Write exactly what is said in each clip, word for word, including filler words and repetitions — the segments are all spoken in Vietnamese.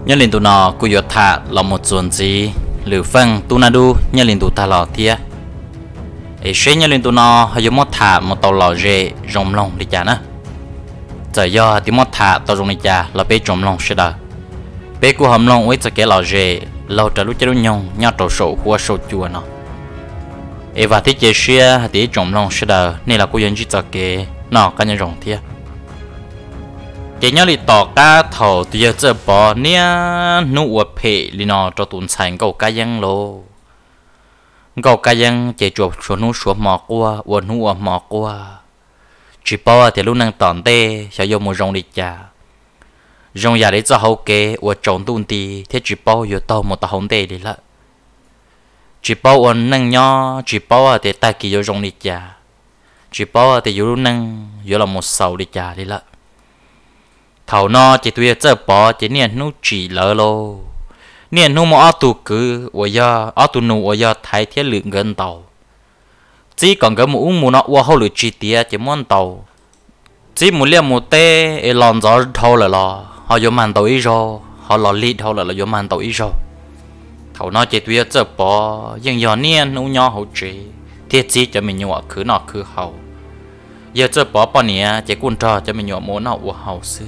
nhớ lên tụ nọ cụ yết thả là một chuẩn gì lửa phân tu na đu nhớ lên tụ thả lò thia ấy sẽ nhớ lên tụ nọ hay dùng mót thả một tàu lò rễ rồng lông đi chả nữa giờ do thì mót thả tàu rồng đi chả là bé rồng lông sẽ đờ bé của hầm lông với cho cái lò rễ lâu trở lúc chơi nhung nhớ trâu sổ hoa sổ chua nó ấy và thiết chế xia thì rồng lông sẽ đờ nên là cô dân chỉ cho cái nó cái nhân rồng thia cái nhớ li tỏ cá thầu thì giờ chơi bỏ nia nụ phê li nó cho tụi sản cầu cá dân lô cầu cá dân chỉ chuột số nụ số mỏ qua uốn nụ mỏ qua chỉ bỏ thì lúc năng tòn tê sẽ dùng một rong đi chả rong nhà để cho hậu kế uốn trồng tụi tì thế chỉ bỏ vừa to một tàu hồng tê đi lại chỉ bỏ uốn năng nhỏ chỉ bỏ thì ta kỳ vô rong đi chả chỉ bỏ thì vừa năng vừa là một sầu đi chả đi lại thầu nó chỉ tùy chơi bỏ chỉ niệm nụ chỉ lỡ lô niệm nụ mà tụ cứ ở giờ ở tụ nụ ở giờ thay thiết lượng gần tàu chỉ còn cái mũ mũ nó qua hậu lượng chi tiết chỉ muốn tàu chỉ muốn liếc một tê lòn gió thâu là lò họ dùng màn tàu ít rồi họ lò lít thâu là là dùng màn tàu ít rồi thầu nó chỉ tùy chơi bỏ nhưng giờ niệm nụ nhỏ hậu chế thiết chỉ cho mình nhọ cứ nọ cứ hậu giờ chơi bỏ bao nhiêu chỉ quân trò cho mình nhọ muốn nọ của hậu xưa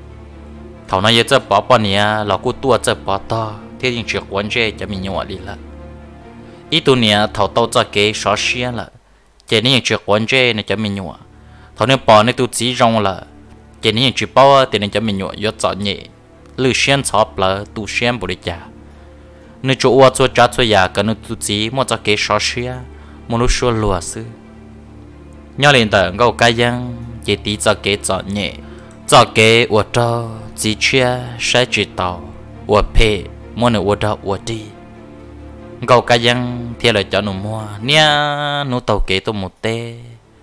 thầu nó giờ chơi bỏ bao nhiêu là cô tua chơi bỏ to thế nhưng chuyện quan trọng cho mình nhọ đi là ít tu nhiêu thầu tao cho cái số xia là chỉ nên chuyện quan trọng này cho mình nhọ thầu nên bỏ nên tu chỉ rong là chỉ nên chuyện bao thì nên cho mình nhọ giờ chọn nhẹ lư xuyên chọc là tu xuyên bồi trả nên chỗ qua chỗ trả chỗ nhà cần nên tu chỉ mua cho cái số xia mua lúc xưa lúa xứ nhớ lên tờ ngâu cái dân chỉ tí cho cái chọn nhẹ cho cái ở đó chỉ chia sẽ chỉ tàu ở phe mua nữa ở đó ở đi ngâu cái dân theo lời cho nó mua nia nó tàu cái tôi một tê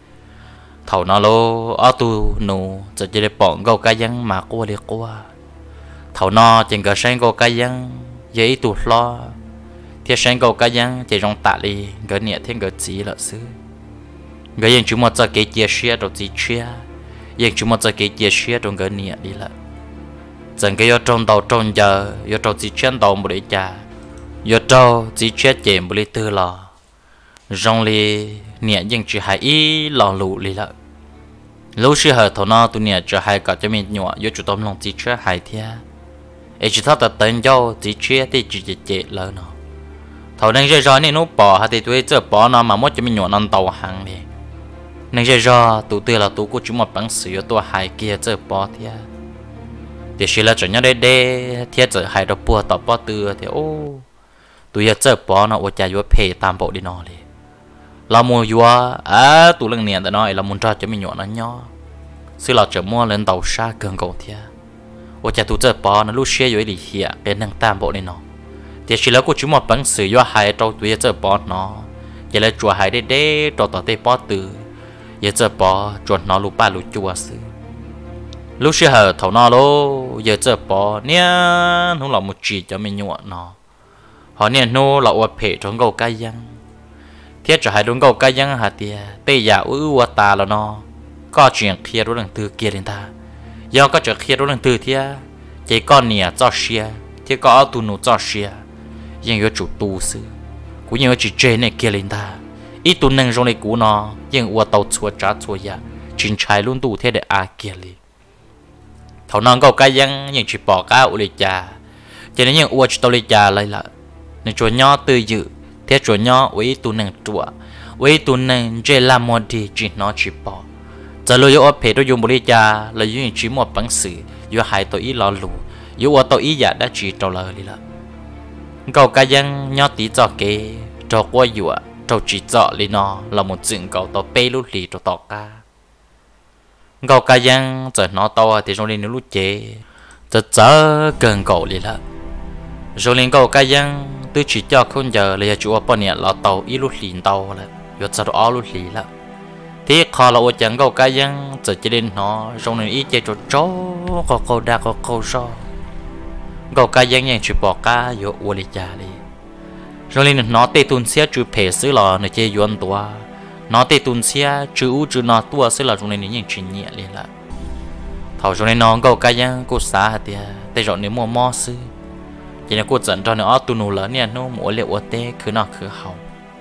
thầu nó lô ở tu nóจะจะได้ปองngâu cái dân mà qua đi qua thầu nó chỉ có sang ngâu cái dân giấy tu lo theo sang ngâu cái dân chỉ trong tạ đi cái nhẹ thêm cái gì là xứ người dân chúng ta cho cái chia sẻ rồi chỉ chia dân chúng ta cho cái chia sẻ trong cái nhẹ đi lại chẳng cái trong tàu trong giờ do tàu chỉ chuyên tàu một để trả do tàu chỉ chuyên chèm một để tư lò trong li nhẹ dân chỉ hai ý lò lụ đi lại lúc xưa hồi thằng nó tụi nhẹ cho hai cả cho mình nhỏ do chủ tâm lòng chỉ chuyên hai thia ấy chỉ thắt tập tên nhau chỉ chuyên thì chỉ chỉ chỉ lớn nó thằng đang chơi rồi nên nó bỏ hay thì tụi chơi bỏ nó mà mất cho mình nhỏ non tàu hàng đi nên giờ do tụ tư là tụ của chúng một bằng sử tôi hai kia chơi bỏ thì thì chỉ là chuyện nhau đây đây thiết giờ hai đứa bùa tập bỏ tư thì ô tụi giờ chơi bỏ nó ở nhà vừa pay tam bộ đi nó đi là mua vừa à tụ lần này đã nói là muốn cho cho mình nhỏ nó nhỏ xưa là chở mua lên tàu xa gần cầu thì ở nhà tụ chơi bỏ nó lúc xe vừa đi hiện cái năng tam bộ đi nó thì chỉ là của chúng một bằng sử vừa hai trâu tụi giờ chơi bỏ nó giờ là chùa hai đây đây trâu tao tây bỏ tư giờ chơi bỏ chuẩn nó lục ba lục chùa xứ lúc xưa hở thầu nó lô giờ chơi bỏ nè nó là một chỉ cho mình nhọ nó họ nè nó là ở phe trong cầu cái dân thiết cho hai trong cầu cái dân hả tia tây giả ư ư ta là nó có chuyện kia đối lần từ kia đến ta do có chuyện kia đối lần từ thia chỉ con nè cho xia thì có tu nụ cho xia nhưng có chủ tu xứ cũng như chỉ trên này kia lên ta ít tu năng trong này của nó nhưng qua tàu chua trả chua ya chính trái luôn tu thế để a kia li thầu non có cái dân nhưng chỉ bỏ cá u lì trà cho nên những u chỉ tàu lì trà lại là nên chuột nhỏ tư dự thế chuột nhỏ với tu năng chua với tu năng chơi làm một đi chỉ nó chỉ bỏ giờ lôi ở phe tôi dùng một lì trà là dùng chỉ một bằng sử dùng hai tàu ý lò lù dùng ở tàu ý giả đã chỉ tàu lờ đi là có cái dân nhỏ tí cho cái cho qua dùa trâu chỉ dọ lên nó là một chuyện cầu tàu bê lút lì cho tàu cá cầu cá dân giờ nó to thì trong lên nó lút chế giờ giờ gần cầu đi là rồi lên cầu cá dân tôi chỉ cho không giờ là chủ bao nhiêu là tàu ít lút lì tàu là giờ giờ đó lút lì là thế khó là ở chẳng cầu cá dân giờ chỉ lên nó trong lên ít chế cho chó có câu đa có câu so cầu cá dânยังchỉ bỏ cá giờ uổng đi trả đi rồi lên nó tê tuôn xe chữ phê xứ là nó chơi yuan tua nó tê tuôn xe chữ u chữ nó tua xứ là trong này những chuyện nhẹ liền là thầu trong này nó có cái gì cô xã thì tê rồi nếu mua mò xứ chỉ là cô dẫn cho nó tu nụ lớn nè nó mỗi liệu ở tê cứ nó cứ hậu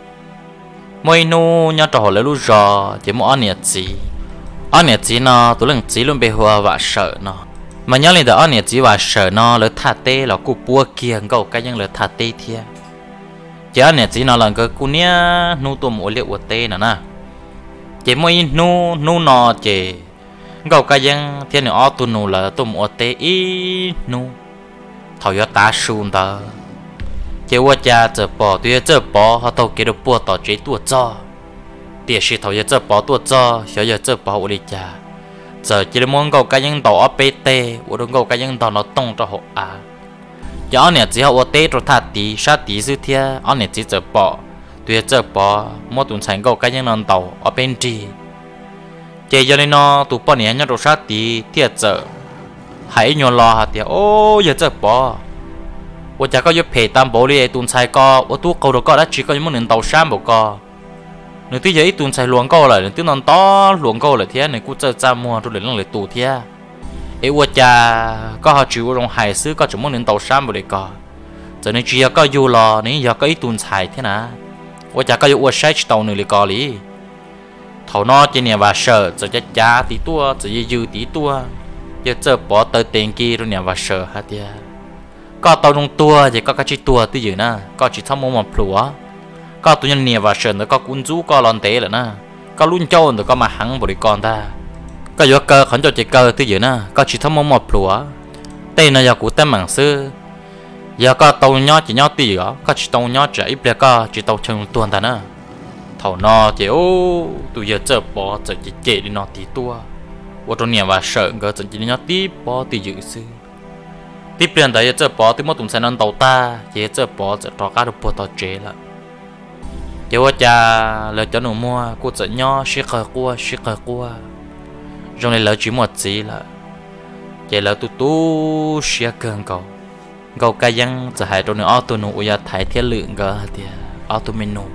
mỗi nụ nhớ trò lấy lúc giờ chỉ mỗi anh gì anh gì nó tôi lần chỉ luôn bị hoa và sợ nó mà nhớ lên đó anh gì và sợ nó lỡ thà tê là cô bua kia ngầu cái những lỡ thà tê thia chỉ anh gì nó là cái cô nia nụ tôi mỗi liệu ở tê nè nè chỉ mỗi nụ nụ nó chỉ ngầu cái những thiên nó tu nụ là tôi mỗi tê ý nụ thầu yo ta xuống đó chỉ qua cha giờ bỏ tuy giờ bỏ họ tàu kia được bua tàu chế tua cho tiền sĩ thầu giờ bỏ tua cho giờ giờ giờ bỏ đi cha giờ chỉ muốn câu cái những tàu ở pê tê của đông câu cái những tàu nó tung cho họ à giờ anh chỉ họ tê rồi thà tí sát tí dư thia anh chỉ giờ bỏ tuy giờ bỏ mỗi tuần sáng câu cái những non tàu ở bên trì chỉ giờ nên nó tụ bỏ nhẹ nhá rồi sát tí thiệt giờ hãy nhon lo hả tiệt ô giờ chắc bỏ, tôi chắc có giúp phe tam bộ đi tuần sai co, tôi tu cầu được co đã chỉ có những món nền tàu sam bộ co, nếu tí giờ ít tuần sai luồng co lại, nếu tí non to luồng co lại thế này cũng chơi cha mua tôi lấy lăng lấy tù thế, ấy tôi chắc có họ chịu trong hải xứ có chúng món nền tàu sam bộ đi co, giờ này chỉ có du lo, nếu giờ có ít tuần sai thế nào, tôi chắc có giúp tôi sai tàu nữa đi co đi, thầu nó trên nhà và sợ giờ chắc cha tí tua, giờ dư tí tua giờ giờ bỏ tới tiền kia rồi nhà và sợ hả tia có tàu trong tua thì có cái chiếc tua tới giờ nè có chỉ thăm một plua có tụi nhân nhà và sợ nó có cuốn rú có lon té rồi nè có luôn châu rồi có mà hăng bồi con ta có giờ cơ khẩn cho chị cơ tới giờ nè có chỉ thăm một plua tên là giờ của tên mảng sư giờ có tàu nhỏ chỉ nhỏ tí đó có chỉ tàu nhỏ chỉ ít là có chỉ tàu chân tuần ta nè thầu nó thì ô tụi giờ giờ bỏ giờ chỉ chạy đi nó tí tua我中年话sợ个真正要低保的有事，低边的也这保的么东才能到达，也这保这大家都不到这了。结果家了叫侬mua，我这鸟是个过是个过，用来了只么子了，也了嘟嘟是更高，高个样จะให้ตัวนึงเอาตัวนู้นอยากถ่ายเที่ยวลืมก็เดียเอาตัวเมนู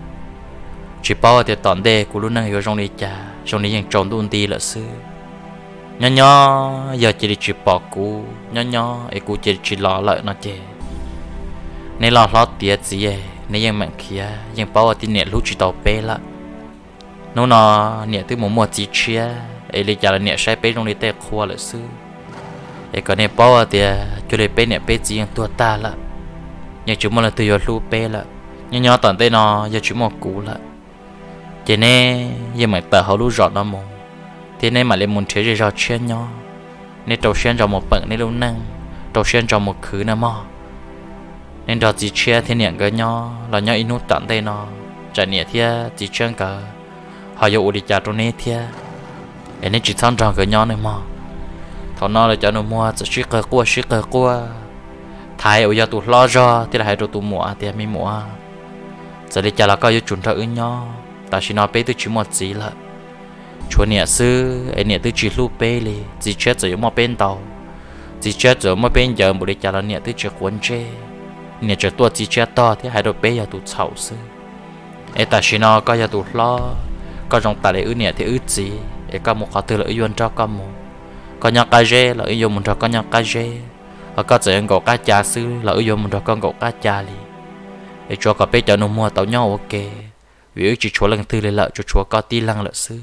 chỉ bảo thì tận đây của lúc này ở trong này cha trong nàyยังtrồng đun đi là xưa nhỏ nhỏ giờ chỉ chỉ bỏ cú nhỏ nhỏ ấy cú chỉ chỉ lo lại nó chè này lo lo tiệt gì ấy nàyยังmạnh kiaยังbảo thì nè lúc chỉ tàu béละnó nó nè từ một mùa chỉ chia ấy lấy cha là nè sai bé trong này tệ khoa là xưa ấy còn nè bảo thì cho lấy bé nè bé chỉ yang tua taละnhưng chúng mình là từ giờ lúc béละnhỏ nhỏ tận đây nó giờ chỉ một cúละthế nên giờ mày tờ họ lú rót nó mù thế nên mà lên muốn chơi rồi chơi nhau nên đầu tiên trong một bận nên lâu năng đầu tiên trong một khứ nữa mà nên đó chỉ chơi thế niệm cái nhau là nhau in nút tận đây nó trả niệm thia chỉ chơi cả họ yêu đi trả trong này thia nên chỉ tham trong cái nhau này mà thằng nó là cho nó mua chỉ ship cái qua ship cái qua thái ở nhà tụi lo cho thế là hai tụi tụi mua thì mình mua giờ đi trả là có yêu chuẩn ra ứng nhau ta chỉ nói bé tôi chỉ một gì là chúa nhẹ sư anh nhẹ tôi chỉ lúc bé li chỉ chết rồi một bên tàu chỉ chết rồi một bên giờ một đi chả là nhẹ tôi chỉ cuốn chê nhẹ chỉ tua chỉ chết to thì hai đôi bé giờ tụt xấu sư anh ta chỉ nói có giờ tụt lo có trong ta để ư nhẹ thì ư gì anh có một khó từ là ư yuan cho con một có nhà cá dê là ư yuan một cho con nhà cá dê ở có giờ anh gọi cá cha sư là ư yuan một cho con gọi cá cha li anh cho có bé cho nó mua tàu nhau ok vì chỉ chúa lần thứ lấy lợi cho chúa có tí lăng lợi sư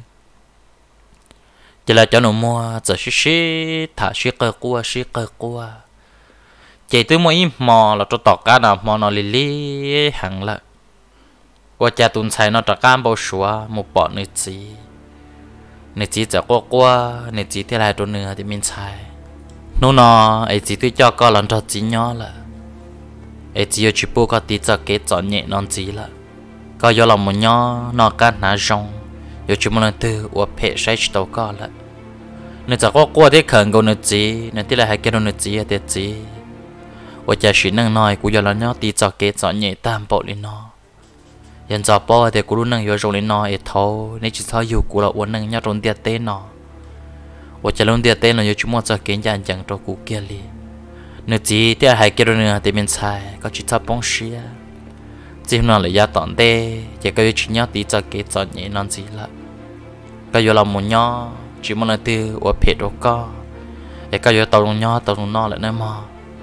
chỉ là cho nó mua giờ xí xí thả xí cơ qua xí cơ qua chỉ từ mỗi mò là cho tọt cá nào mò nó lì lì hẳn lại qua cha tuần sai nó trả cam bao xóa một bọn người gì người gì giờ qua qua người gì thế lại đồ nữa thì mình sai nó nó ấy chỉ tôi cho con lần cho chỉ nhỏ là ấy chỉ chỉ bố có tí cho cái chọn nhẹ non gì là có do lòng một nhỏ nó cá nã rong giờ chúng mình từ ở phe sai tàu có lại nên giờ có qua thế khẩn cầu nữa gì nên thế là hai cái nữa gì thế gì ở nhà sĩ năng nói cũng giờ là nhỏ tí cho cái chọn nhẹ tam bộ lên nó hiện giờ bao thì cũng năng giờ rồi lên nó ấy thôi nên chỉ sao dù cũng là uốn năng nhỏ rồi tiệt tên nó ở nhà luôn tiệt tên nó giờ chúng mình cho cái nhà chẳng cho cụ kia li nữa gì thế hai cái nữa thì mình sai có chỉ sao bông xia chỉ nó là giá tận đây chỉ có chỉ nhớ tí cho cái chọn nhẹ non gì là cái giờ làm một nhỏ chỉ muốn là từ ở phía đó có cái cái giờ tàu nhỏ tàu nó lại nữa mà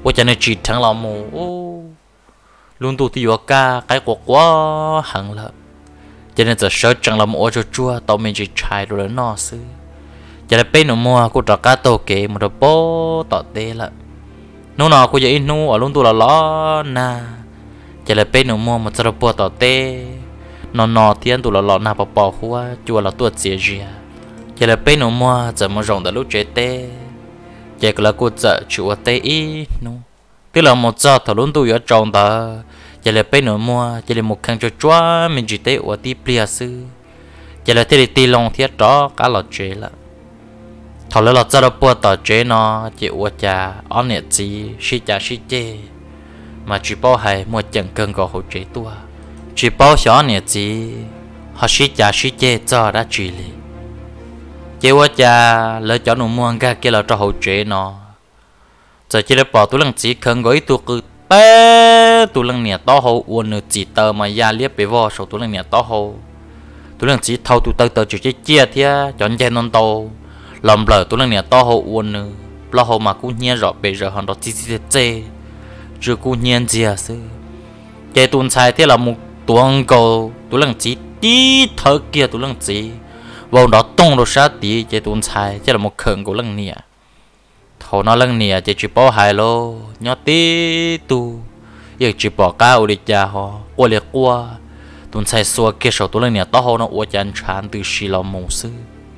ủa cho nên chỉ thằng lòng mù ô luôn tu thì vừa ca cái quá quá hẳn là cho nên giờ sợ chẳng làm ô cho chua tao mình chỉ chạy rồi nó xứ cho nên bên nó mua cô trò cá tô kệ một đôi bó tọt tê là nó nào cô dạy nu ở luôn tu là ló na cho nên bên nó mua một đôi bó tọt tê nó nọ thiên tu là ló na bỏ bỏ hoa chua là tuột xìa rìa cho nên bên nó mua giờ mua rồng đã lúc chế tê giờ là cô giờ chua tê ý nu tức là một giờ thằng luôn tu ở trong đó giờ là bên nó mua giờ là một khăn cho chua mình chỉ tê ở tí plia sư giờ là thế thì tì lòng thiết đó cả lọt chế là thằng lấy lọt ra đó bùa tờ chế nó chỉ ở cha on nhẹ gì xí cha xí chê mà chỉ bao hay mua chẳng cần có hỗ trợ tua chỉ bao xó nhẹ gì họ xí cha xí chê cho đã chỉ lì chế ở cha lấy cho nó mua cái kia là cho hỗ trợ nó giờ chỉ để bỏ tụi lăng chỉ cần gói tụi cứ bé tụi lăng nhẹ to hậu uốn nửa chỉ tờ mà ya liếc bề vò số tụi lăng nhẹ to hậu tụi lăng chỉ thâu tụi tờ tờ chỉ chia thia chọn chén non tàu làm lỡ tụi lăng nhẹ to hậu uốn nửa lo hậu mà cũng nhẹ rõ bây giờ họ đó chỉ chỉ chê chưa cũng nhẹ gì à sư cái tuần sai thế là một tuần cầu tụi lăng chỉ tí thở kia tụi lăng chỉ vào đó tung rồi sát tí cái tuần sai thế là một khẩn của lăng nhẹ thầu nó lăng nè chỉ chỉ bỏ hai lô nhớ tí tu giờ chỉ bỏ cao đi cha họ qua liệt qua tuần sai xua kia sầu tu lăng nè tao họ nó uất chân chán từ xì lòng mù sư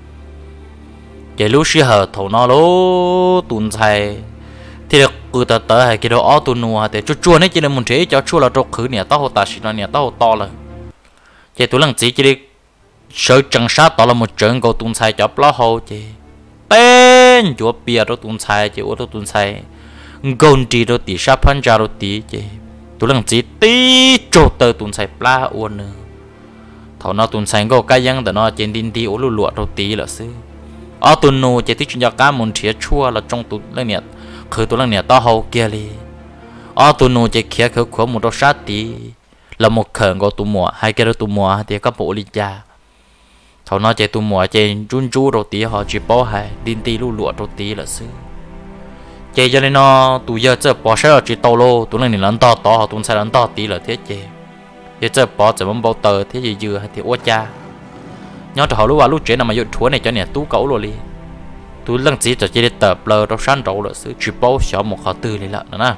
cái lúc xì hở thầu nó lô tuần sai thì được cứ ta tới hay cái đó ó tuần nua thì chua chua này chỉ là muốn chế cho chua là trâu khử nè tao họ ta xì nó nè tao họ to lên cái tu lăng chỉ chỉ đi sợ chẳng sát tao là một trận cầu tuần sai cho lo hồ chị bên chúa bia đó tuần sai chứ ô tô tuần sai gôn chỉ đó tí sắp phân ra đó tí chứ tôi lần chỉ tí chỗ tờ tuần sai pla uốn nữa thầu nó tuần sai có cái dân đó nó trên tin tí ô lụa lụa đó tí là xứ ở tuần nô chỉ tí chuyện cho cá muốn thiệt chua là trong tuần lần nhẹ khởi tuần lần nhẹ to hậu kia đi ở tuần nô chỉ kia khởi khởi một đôi sát tí là một khởi có tuần mùa hai cái đó tuần mùa thì có bộ linh cha thầu nó chạy tụ mùa chạy run run đầu tí họ chỉ bỏ hai tin tí lu lụa đầu tí là xứ chạy cho nên nó tụ giờ chơi bỏ sẽ là chỉ tàu lô tụ lần này lớn to to họ tụ sai lớn to tí là thế chạy giờ chơi bỏ chỉ muốn bao tờ thế gì dừa hay thì ô cha nhớ cho họ lúc vào lúc trẻ nào mà dụng thua này cho nè tú cẩu rồi đi tú lần chỉ cho chỉ để tập lờ trong sân trâu là xứ chỉ bỏ xỏ một họ tư đi là nè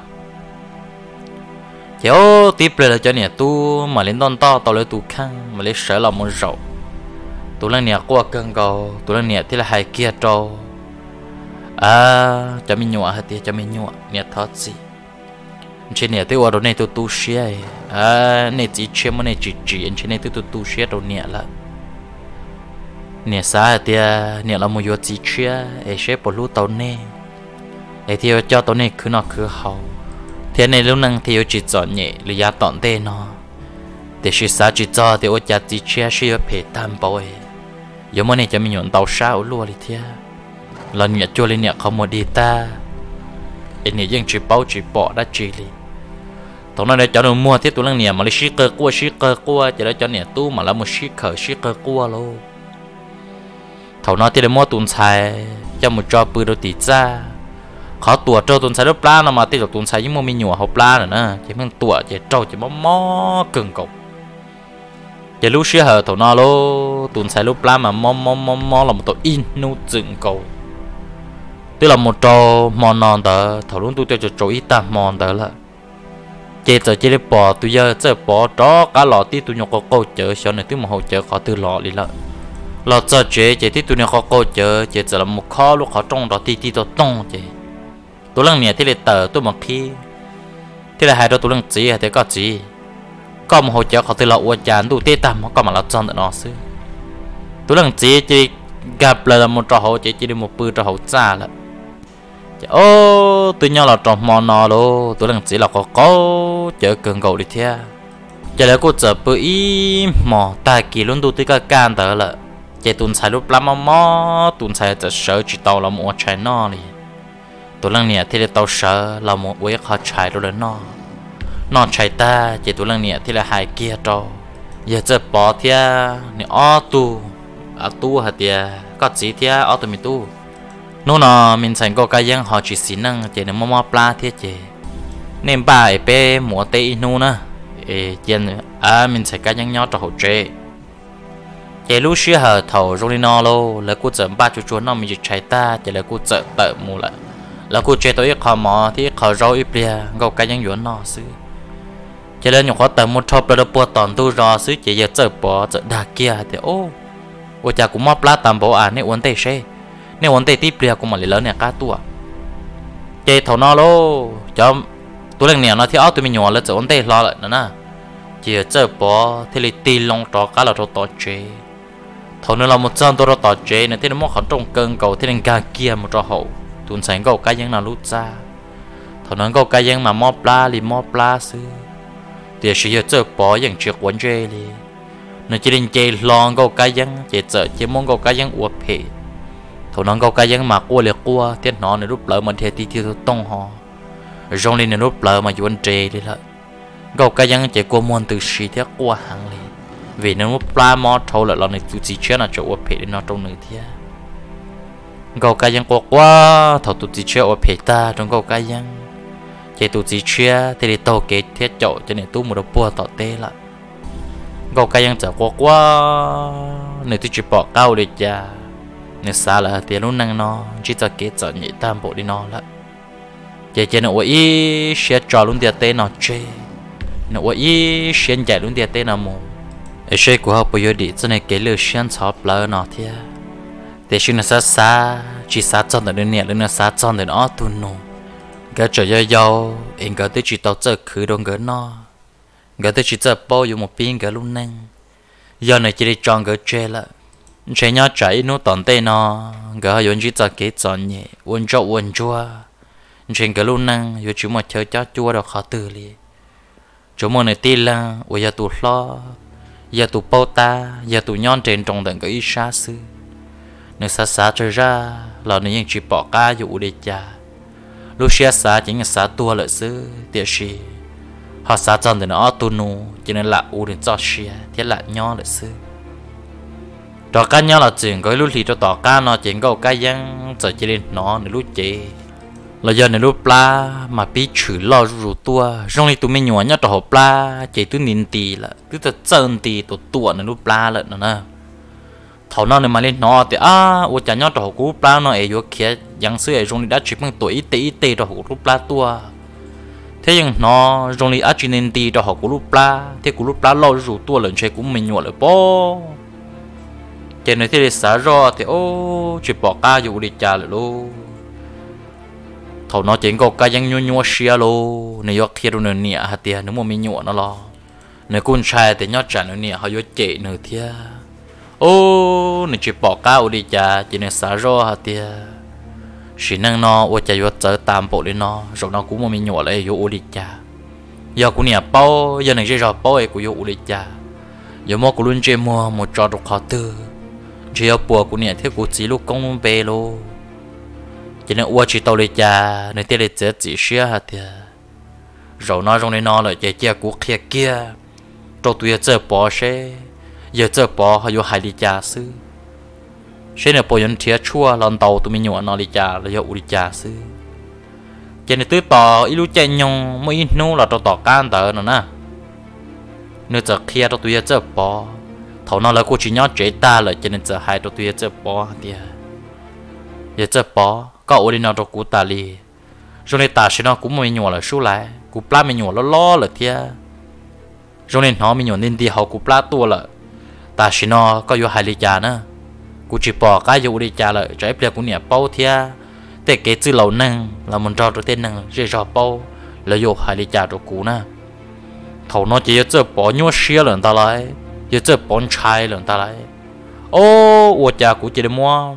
chéo tiếp là cho nè tú mà lên non to tàu lấy tú khăn mà lấy sợ là một rậu tụi lần nè qua cơn cầu tụi lần nè thì là hai kia trâu à cho mình nhọ hết tiệt cho mình nhọ nè thoát gì trên nè tôi ở đâu này tôi tu sửa à này chỉ chơi mà này chỉ chỉ trên này tôi tu sửa đâu nè là nè sao tiệt nè là một việc chỉ chơi ấy sẽ bỏ lú tàu nè ấy thì cho tàu nè cứ nó cứ hậu thế này lúc năng thì chỉ chọn nhẹ là giá tọn tên nó để sự sao chỉ cho thì ở nhà chỉ chơi sẽ phải tam bội giờ mới này cho mình nhận tàu sao luôn đi thia lần nhặt cho lên nhặt không một đi ta anh này dân chỉ bao chỉ bỏ đã chỉ đi thằng nó để cho nó mua thiết tụi lăng nhẹ mà lấy ship cơ qua ship cơ qua chỉ để cho nhẹ tu mà là một ship khởi ship cơ qua luôn thằng nó thì để mua tuần xài cho một trò bự đầu tỷ ra khó tuổi trâu tuần xài đó pla nó mà tí được tuần xài nhưng mà mình nhủ học pla nữa nè chỉ mình tuổi chỉ trâu chỉ mó mó cứng cọc giờ lúc xưa hở thầu nó lô tuần sai lúc lá mà mò mò mò mò là một tổ in nu dựng cầu tức là một trò mòn non tờ thầu luôn tôi cho trò ít ta mòn tờ là chế giờ chế để bỏ tôi giờ giờ bỏ chó cá lọ tí tôi nhọc có câu chở sau này tôi mà hỗ trợ khó từ lọ đi là lọ giờ chế chế tí tôi nhọc có câu chở chế giờ là một kho lúc khó trong đó tí tí tôi tông chế tôi lần này thì là tờ tôi mà khi thì là hai đứa tôi lần chỉ hay thế có chỉ có một hỗ trợ họ từ lọ uốn chán đủ tê tạm có mà là chọn được nó xứ tôi lần chỉ chỉ gặp là một trò hỗ trợ chỉ đi một bữa trò hỗ trợ là ô tôi nhau là trò mò nò luôn tôi lần chỉ là có có chở cần cầu đi theo giờ là cô chở bữa ý mò ta kỳ luôn tôi tới cái can tờ là chạy tuần sai lúc lắm mò mò tuần sai chở sợ chỉ tàu là một trái no đi tôi lần này thì là tàu sợ là một quế khó trái rồi đó no nó chạy ta chỉ tụi lần nè thì là hai kia trâu giờ giờ bỏ thia nè ó tu ở tu hả tia có gì thia ó tụi mình tu nó nó mình thành có cái dân họ chỉ xin năng chỉ là mò mò pla thia chỉ nên bài bé mua tê nu nè ê chân à mình sẽ cá nhân nhau cho hậu chế chế lúc xưa hở thầu rồi nó lô là cô chậm ba chú chú nó mình chỉ chạy ta chỉ là cô chậm tự mua lại là cô chế tới khó mò thì khó rau ít bia gạo cá nhân yuan nó xứ cho nên nhiều khó tầm một thộp là bùa tòn tu rò xứ chỉ giờ chợ bỏ chợ đà kia thì ô ô cha cũng móp lá tầm bộ à nên uốn tê xe nên uốn tê tiếp bia cũng mà lấy lớn nè cá tua chế thầu nó lô cho tôi lần này nó thì áo tôi mình nhỏ là chợ uốn tê lo lại nữa nè chỉ chợ bỏ thì lấy tì lông trò cá là trò tỏi chế thầu nữa là một trăm tôi tỏi chế này thì nó mất khẩn trong cơn cầu thì nên cá kia một trò hậu tuần sáng gạo cá nhân là lút ra thầu nó gạo cá nhân mà móp lá li móp lá xứ thì sử dụng chợ bỏ những chiếc quần dê đi nó chỉ định chơi lon gạo cá nhân chỉ chợ chỉ món gạo cá nhân uổng phí thầu nó gạo cá nhân mà qua liệt qua tiết nó này lúc lỡ mình thì ti ti tông họ rong lên này lúc lỡ mà yuan dê đi lại gạo cá nhân chỉ qua món từ xí thiết qua hàng đi vì nó lúc lá mót thầu lại lần này tụi chỉ chơi là chỗ uổng phí để nó trong nửa thiết gạo cá nhân qua qua thầu tụi chỉ chơi uổng phí ta trong gạo cá nhân chỉ tụi chỉ chơi thì để tàu kế thiết chỗ cho nên tụi một đôi bùa tọt tê lại gạo cá nhân trở qua qua nếu tụi chỉ bỏ cao để cha nếu xa là tiền lúc năng nó chỉ cho kế trở nhị tam bộ đi nó lại chỉ chỉ nó ý sẽ trò luôn tiền tê nó chơi nó ý sẽ chạy luôn tiền tê nó mù ở chơi của họ bây giờ đi cho nên cái lừa xuyên chọc lỡ nó thế để xin nó xa xa chỉ xa chọn được nè lên nó xa chọn được nó tu nô cái trời gió gió em cái tới chỉ tao chơi khử đông cái nó cái tới chỉ chơi bao dùng một pin cái luôn năng giờ này chỉ đi chọn cái chơi là chơi nhau chạy nó tòn tê nó cái họ dùng chỉ chơi cái chọn nhẹ uốn cho uốn chua chơi cái luôn năng dùng chỉ một chơi cho chua được khó từ liền chỗ một này tin là ôi giờ tụ lo giờ tụ bao ta giờ tụ nhon trên trong tận cái xa xứ nếu xa xa chơi ra là nếu những chỉ bỏ cá dụ để cha lúc xưa xa chính là xa tua lợi xứ tiệt sĩ họ xa chân thì nó tu nô cho nên là u đến cho xia thiết lại nho lợi xứ trò cá nho là chuyện cái lúc thì cho tỏ cá nó chuyện câu cá dân giờ chỉ đến nó để lúc chế là giờ này lúc pla mà bị chửi lo rủ tua trong này tụi mình nhỏ nhá trò pla chỉ tụi nín tì là tức là chân tì tụi tua này lúc pla lận nữa nè thầu nó này mà lên nó thì à ô chả nhớ trò cú pla nó ấy vô kia yang xưa ấy trong đã chỉ bằng tuổi ít ít ít trò cú pla tua thế nhưng nó trong này chỉ nên tì trò cú pla thế cú pla lo rủ tua lần chơi cũng mình nhỏ lại bó trên này thì để xả ra thì ô chỉ bỏ ca dụ đi trả lại luôn thầu nó chỉ có cái yang nhua nhua xia luôn này vô kia đâu nữa nè hạt tiền nếu mà mình nhua nó lo này con trai thì nhớ trả nữa nè họ vô chạy nữa thia ô này chỉ bỏ cao đi cha chỉ nên xả rô hả tia chỉ năng nó ô cha vô chở tam bộ đi nó rồi nó cũng mà mình nhỏ lại vô đi cha giờ cũng nè bao giờ này chỉ rồi bao ấy cũng vô đi cha giờ mua cũng luôn chơi mua một trò độc khó tư chỉ ở bùa cũng nè thế cũng chỉ lúc công bê lô chỉ nên ô chỉ tàu đi cha này tia để chết chỉ xia hả tia rồi nó trong này nó lại chơi chơi cũng kia kia trò tụi chơi bỏ xe giờ chơi bỏ họ vô hai đi cha sư xe này bỏ những thiệt chua lần đầu tụi mình nhổ nó đi cha là vô đi cha sư cho nên tứ tỏ ít lúc chơi nhung mới nô là tỏ tỏ can tờ nữa nè nếu giờ kia tụi tụi chơi bỏ thầu nó là cô chỉ nhớ chế ta là cho nên giờ hai tụi tụi chơi bỏ thì giờ chơi bỏ có ở đây nào tụi cụ ta li rồi này ta sẽ nó cũng mới nhổ là số lại cụ pla mình nhổ nó lo là thiệt rồi nên nó mình nhổ nên đi học cụ pla tua là ta chỉ nó có vô hai lý cha nữa, cú chỉ bỏ cái vô lý cha lại, trái bia cú nhẹ bao thia, để cái chữ lâu năng là mình cho được tên năng, rồi cho bao là vô hai lý cha được cú nè, thầu nó chỉ cho bỏ nhua xía lần ta lại, chỉ cho bỏ chai lần ta lại, ô, ô cha cú chỉ để mua,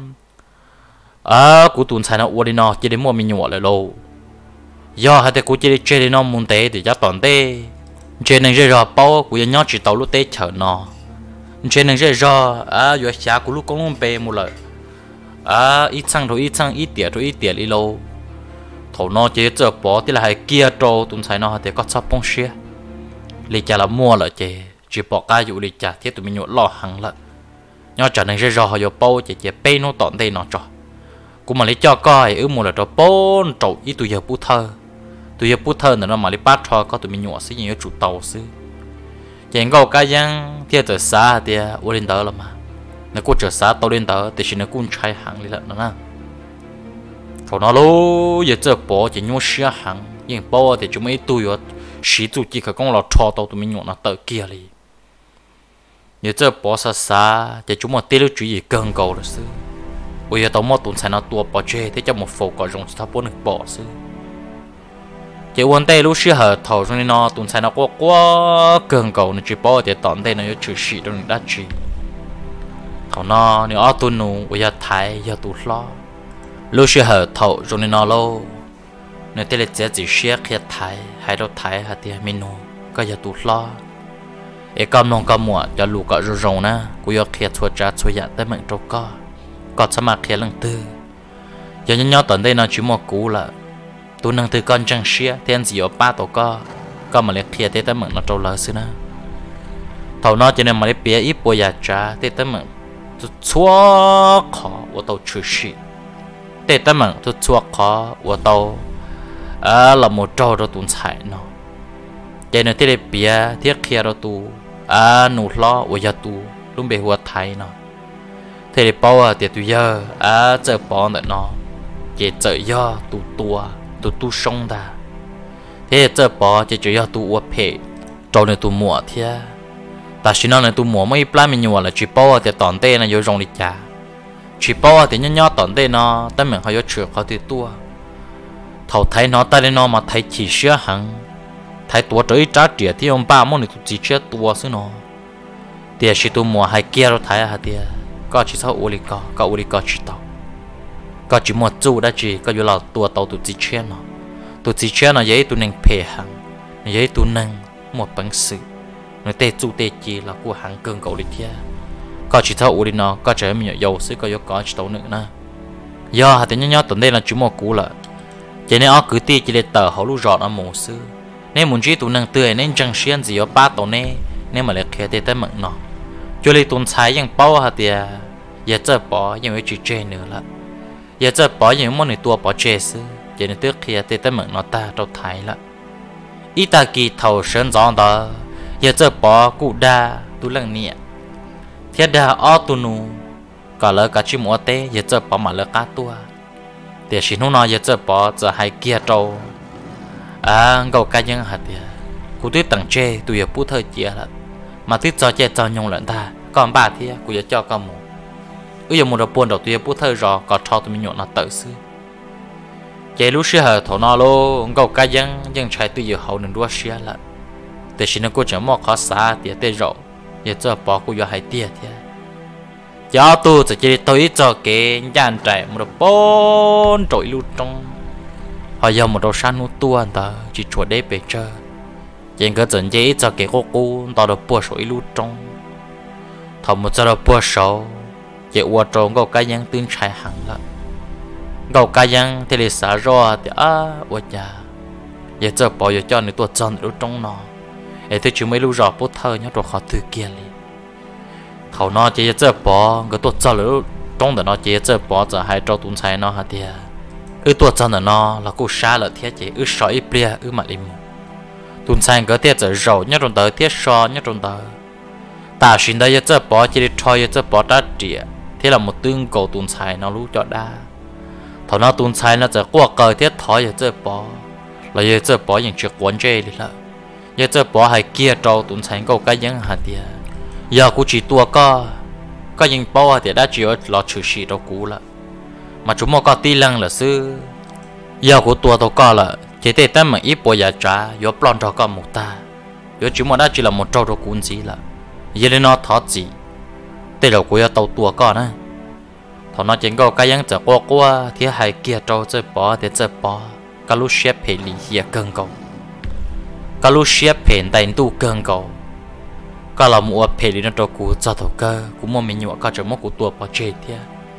à, cú tuần sai nó ô đi nó chỉ để mua mình nhua lại lâu, do hai cái cú chỉ để chơi để nó muốn té thì chắc toàn té, chơi năng rồi cho bao cú nhớ chỉ tàu lúc té chờ nó. trên này giờ à giờ xa của lúc công bê một lần à ít xăng thôi ít xăng ít tiền thôi ít tiền đi lâu thầu nó chế giờ bỏ thì là hay kia trâu tụi sai nó thì có sắp bông xia lý cha là mua lại chế chỉ bỏ cái dụ lý cha thì tụi mình nhổ lo hàng lại nhau trả này giờ họ giờ bao chế chế bê nó tọn đây nó cho cũng mà lấy cho coi ứ một là cho bốn trâu ít tụi giờ bút thơ tụi yêu bút thơ nó mà đi bắt cho có tụi mình nhỏ xí nhiều chủ tàu xí chèn câu cái giang thiệt từ xa thì ô lên tờ là mà nó cũng trở xa tàu lên tờ thì chỉ nó cũng chạy hàng đi lận nữa còn nó lố giờ giờ bỏ chỉ nhau xia hàng nhưng bỏ thì chúng mấy tụi ở sĩ tụi chỉ có con là cho tàu tụi mình nhỏ nó tờ kia đi giờ giờ bỏ xa xa thì chúng mà tiêu lưu chú ý cần cầu rồi xí bây giờ tàu mót tụi sai nó tua bỏ chơi thế cho một phố có dùng tháp bốn được bỏ xí chỉ vấn đề lúc xưa hở thầu cho nên nó tụi sai nó quá quá cần cầu nó chỉ bỏ để tận đây nó chữ sĩ trong đất chỉ thầu nó nếu ở tụi nó bây giờ thái giờ tụi lo lúc xưa hở thầu cho nên nó lâu nếu thế là chỉ chỉ xia kia thái hay đâu thái hay thì mình nó có giờ tụi lo ấy cầm nông cầm mùa cho lũ cọ rồi rồi na cú giờ kia thua trả thua giả tới mình trâu co có sao mà kia lần tư giờ nhớ nhớ tận đây nó chỉ một cú là tôi nâng từ con trăng xia thiên gì ở ba tổ co có mà lấy kia tới mình nó trâu lỡ xí na thầu nó cho nên mà lấy bia ít bùa giả trả tới tới mình tôi xóa khó của tàu chữ sĩ tới tới mình tôi xóa khó của tàu à là một trâu rồi tuần chạy nó cho nên tới lấy bia thiết kia rồi tu à nụ lo của gia tu lúc bé hoa thái nó thế thì bao à thì tụi giờ à giờ bỏ nữa nó chỉ giờ do tụ tua tụ tu sông ta thế giờ bỏ chỉ chỉ do tụ uất phê trâu này tụ mùa thế ta chỉ nói là tụ mùa mấy plan mình nhiều là chỉ bao thì tòn tê là vô rong đi chả chỉ bao thì nhớ nhớ tòn tê nó tới mình hay có chuyện khó thì tua thầu thấy nó tới nó mà thấy chỉ sửa hẳn thấy tua tới trả tiền thì ông ba món này tụ chỉ chết tua xí nó tiền chỉ tụ mùa hay kia rồi thấy à tiền có chỉ sao uli có có uli có chỉ tàu có chỉ một chú đã chỉ cóอยู่là tua tàu tụ chỉ chết nó tụ chỉ chết nó giấy tụ nâng phê hàng giấy tụ nâng một bản sự nó tê chú tê chỉ là của hàng cơn cầu đi kia có chỉ sao uli nó có chỉ mình dầu xí có có chỉ tàu nữa nè do hạt tiền nhớ nhớ tuần đây là chỉ một cú là chỉ nên ở cứ tê chỉ để tờ họ lu rọt ở mồ xứ nên muốn chỉ tụ nâng tươi nên chẳng xuyên gì ở ba tàu nè nên mà lại kia tê tới mận nó cho nên tuần saiยังbao hạt tiền giờ giờ bỏยังไม่chỉ chơi nữa là giờ giờ bỏ những món này tua bỏ chơi xứ cho nên trước kia tê tới mận nó ta đâu thái là ít ta kỳ thầu sơn gió đó giờ giờ bỏ cụ đa tu lăng nhẹ thiết đa ở tu nu cả lỡ cả chim mua tê giờ giờ bỏ mà lỡ cá tua để xin nó nói giờ giờ bỏ giờ hai kia trâu à gầu cá nhân hạt tiền cụ tuyết tặng chơi tụi giờ bút thời chia là mà tuyết cho chơi cho nhung lợn ta còn bà thì cụ giờ cho con một ư giờ một đầu buồn đầu tụi giờ bút thời rồi còn cho tụi mình nhộn nó tự sư chơi lúc xưa hở thổ nó lô gầu cá nhân nhưng trái tụi giờ hậu nên đua xia là để xin nó cô chẳng mò khó xa thì tê rộ giờ giờ bỏ cụ giờ hai tia thì cho tôi sẽ chơi tôi cho cái nhàn trẻ một bốn trội lưu trong họ giờ một đầu san nút tua ta chỉ chuột để bể chơi trên cái trận giấy cho cái cô cô tao được bùa sỏi lưu trong thầu một giờ được bùa sầu chỉ qua trong cái cái nhân tương trái hẳn là cái cái nhân thì là xả ra thì à ôi cha giờ giờ bỏ giờ cho người tua chân lưu trong nó để tôi chỉ mấy lưu rõ bút thơ nhớ rồi khó từ kia đi thầu nó chỉ giờ bỏ cái tua chân lưu trong đó nó chỉ giờ bỏ giờ hai trâu tuấn sai nó hả thì ư tua chân là nó là cô xa là thiết chỉ ư sỏi bia ư mà im tuần sang cái tiết giờ rầu nhớ trong đời tiết so nhớ trong đời ta xin đây giờ bỏ chỉ để thôi giờ bỏ ra trịa thế là một tương cầu tuần sai nó lú cho đa thầu nó tuần sai nó giờ qua cờ tiết thỏi giờ bỏ là giờ giờ bỏ những chuyện quấn chơi đi là giờ giờ bỏ hay kia trâu tuần sai câu cái những hạt tiền giờ cũng chỉ tua có có những bao thì đã chỉ ở lò chữ sĩ đâu cũ là mà chúng một có tí lăng là sư giờ của tua đâu có là chỉ để tâm mà ít bồi giá trả yếu plon cho con một ta yếu chúng mà đã chỉ là một trâu cho cuốn gì là giờ nên nó thoát gì đây là của tàu tua con á thằng nó chỉ có cái những giờ qua qua thì hai kia trâu chơi bỏ thì chơi bỏ cái lúc xếp phải lý hiệp cân cầu cái lúc xếp phải đánh tu cân cầu cái là mua phải lý nó trâu của cho thầu cơ cũng mua mình nhiều cái chỗ mua của tua bỏ chơi thế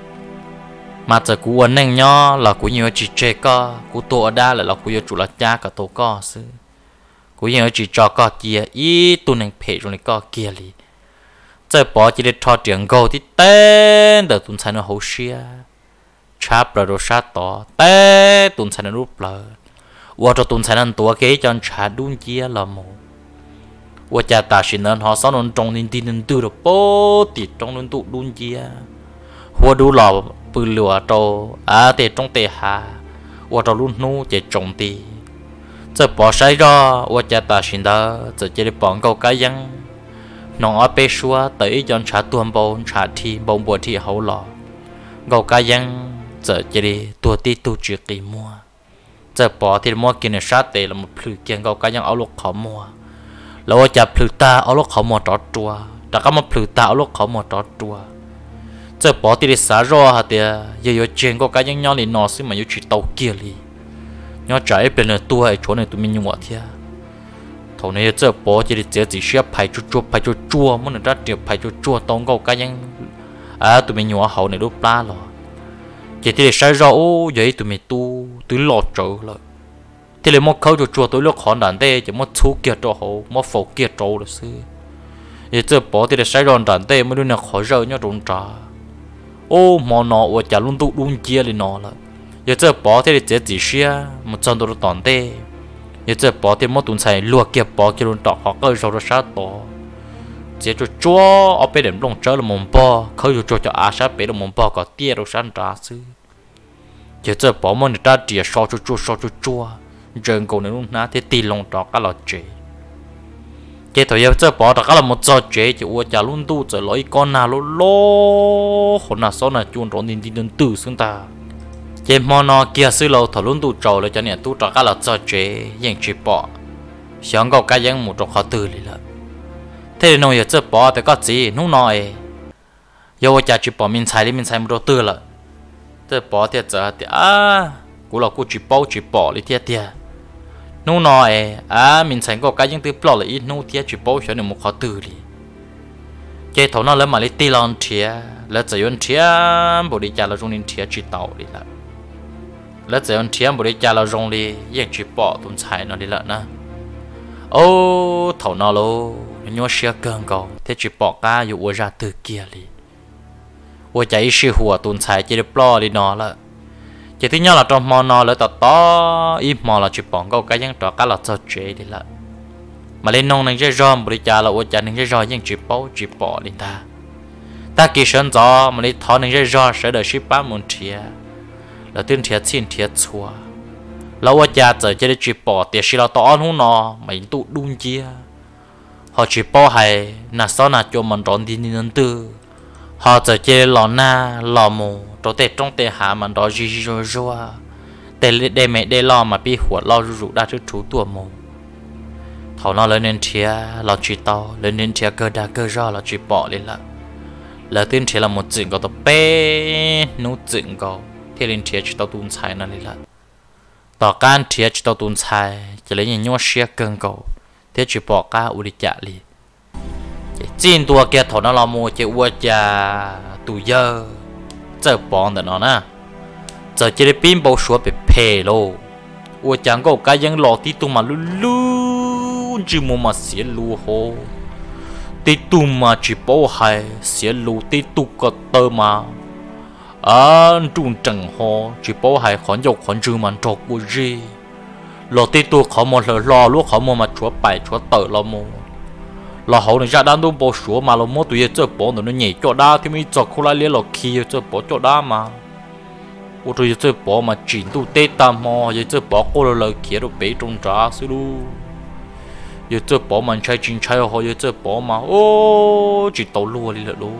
mà giờ cú anh anh nhó là cú nhiều chỉ chơi co cú tổ ở đây là là cú nhiều chủ là cha cả tổ co xứ cú nhiều chỉ cho co kia ít tu nên phê rồi co kia li giờ bỏ chỉ để cho tiền gầu thì tên để tuần sai nó hậu xia chắp rồi rồi sát tỏ tên tuần sai nó rút lờ 我这东才能多给张查东街了么？我家大是能好少能中年地能对了不？地中能度东街，我都老不了着啊！得中得下，我这路路就中地，这bỏ sai ra，我家大是的，这这里帮够个样，น้องเอาไปชัวtớiจน查ตัวบน查ที่บนบนที่เขาหล่อ够个样，这这里ตัวที่ตัวจืดกี่มัว จะปอที่มัวกินชาเตแล้วมันพลือเกียงก็ยังเอาลูกเขามัวแล้วจะพลือตาเอาลูกเขามัวต่อตัวแต่ก็มาพลือตาเอาลูกเขามัวต่อตัวจะปอที่สารอฮะเดียยยเจงก็ยังย้อนลีนอซึ่งมันอยู่ที่เตาเกียรีย้อนใจเป็นตัวไอ้ชนในตัวมีหัวเทียเท่านี้จะปอที่เจอจีเชียไผ่จุจัวไผ่จุจัวมันน่ะเดียวไผ่จุจัวตรงก็ยังอ่าตัวมีหัวเขาในรูปปลาหรอ chỉ thì sai rõ vậy tụi mình tu tụi lọt trở lại thì lấy một câu cho chùa tụi lúc khó đàn tê chỉ một số kia cho họ một phố kia trâu là xí vậy giờ bỏ thì sai rõ đàn tê mới đứa nào khó rơi nhá rụng trà ô mà nó và chả luôn tụ luôn chia lên nó là vậy giờ bỏ thì chỉ chỉ xia một chân đồ đàn tê vậy giờ bỏ thì một tuần xài lùa kia bỏ kia luôn trọ họ cơ rồi nó sát to chỉ cho chúa ở bên đệm lông trở là mồm bò khơi cho cho cho à sát bên là mồm bò có tia đâu sáng trà xứ chỉ cho bỏ món người ta chỉ so cho chúa so cho chúa rừng cầu này luôn ná thế tì lông trọ cái là chế chỉ thôi giờ cho bỏ cái là một trò chế chỉ uo chả luôn tu chỉ lấy con nào lo lo hôm nào sau này chuồn trốn đi đi đến từ xương ta chỉ món nó kia xứ lâu thở luôn tu trầuเลยcho nên tu trọ cái là trò chếยังchỉ bỏ sáng cầu cáiยังmột trò khó từ liền là thế nên giờ chưa bỏ thì có gì nung nói giờ cha chỉ bỏ mình xài đi mình xài một đồ tư了这bỏ thì giờ thì à cú là cú chỉ bỏ chỉ bỏ đi thiệt thiệt nung nói à mình xài có cái những thứ bỏ lại ít nung thiệt chỉ bỏ cho nên một khó tư đi cái thầu nó lấy mà lấy tì lon thiệt lấy giờ yon thiệt bộ đi cha là dùng đến thiệt chỉ tàu đi là lấy giờ yon thiệt bộ đi cha là dùng điยังchỉ bỏ tụi xài nó đi là nè ô thầu nó luôn nhớ xia cơn cầu thế chỉ bỏ cá dụ ra từ kia đi ôi chạy xì hùa tuần xài chỉ được lo đi nó là chỉ thứ nhất là trong mò nó lại tọt to ít mò là chỉ bỏ câu cái những trò cá là cho chế đi là mà lên nông này cái rơm bự cha là ôi chạy những cái rơm những chỉ bỏ chỉ bỏ đi ta ta kỳ sơn gió mà lên thọ những cái rơm sẽ được ship bán một thiệt là tuyên thiệt xin thiệt xua là ôi cha giờ chỉ được chỉ bỏ tiền xí là to hơn nó mà những tụ đun chia họ chỉ bỏ hay là sau này cho mình tròn đi nên tư họ giờ chơi lò na lò mù rồi tết trong tết hạ mình đó gì rồi rồi tết để mẹ để lò mà bị火lò rủ đã thứ chú tua mù thầu nó lên nên thia lò chỉ tao lên nên thia cơ đa cơ do là chỉ bỏ lên là là tên thia là một chuyện có tập bé nút chuyện có thế nên thia chỉ tao tuôn xài nó lên là tao can thia chỉ tao tuôn xài chỉ lấy những nhua xia cơn cầu thế chỉ bỏ cá u đi chả li chínตัวkia thọ nó là mua chỉ uo chả tụ giờ giờ bỏ được nó nè giờ chỉ để pin bao số bị phê lô uo chẳng có cái những lọ tí tụ mà lu lu chỉ mua mà xé lu hồ tí tụ mà chỉ bỏ hay xé lu tí tụ có tơ mà anh trung trần hồ chỉ bỏ hay khoản dầu khoản dư mà trọc của gì lọ tí tụ khó một lần lọ lúc khó một mà chúa bài chúa tờ lọ một lọ hậu này ra đan đâu bỏ số mà lọ một tụi giờ chơi bỏ nó nhảy cho đa thì mới chọc không lại lấy lọ kia chơi bỏ cho đa mà ô tụi giờ chơi bỏ mà chuyển tụ tê tam mò giờ chơi bỏ cô lọ kia rồi bể trong trà xíu lu giờ chơi bỏ mình chơi chín chơi họ giờ chơi bỏ mà ô chỉ tàu lúa đi là luôn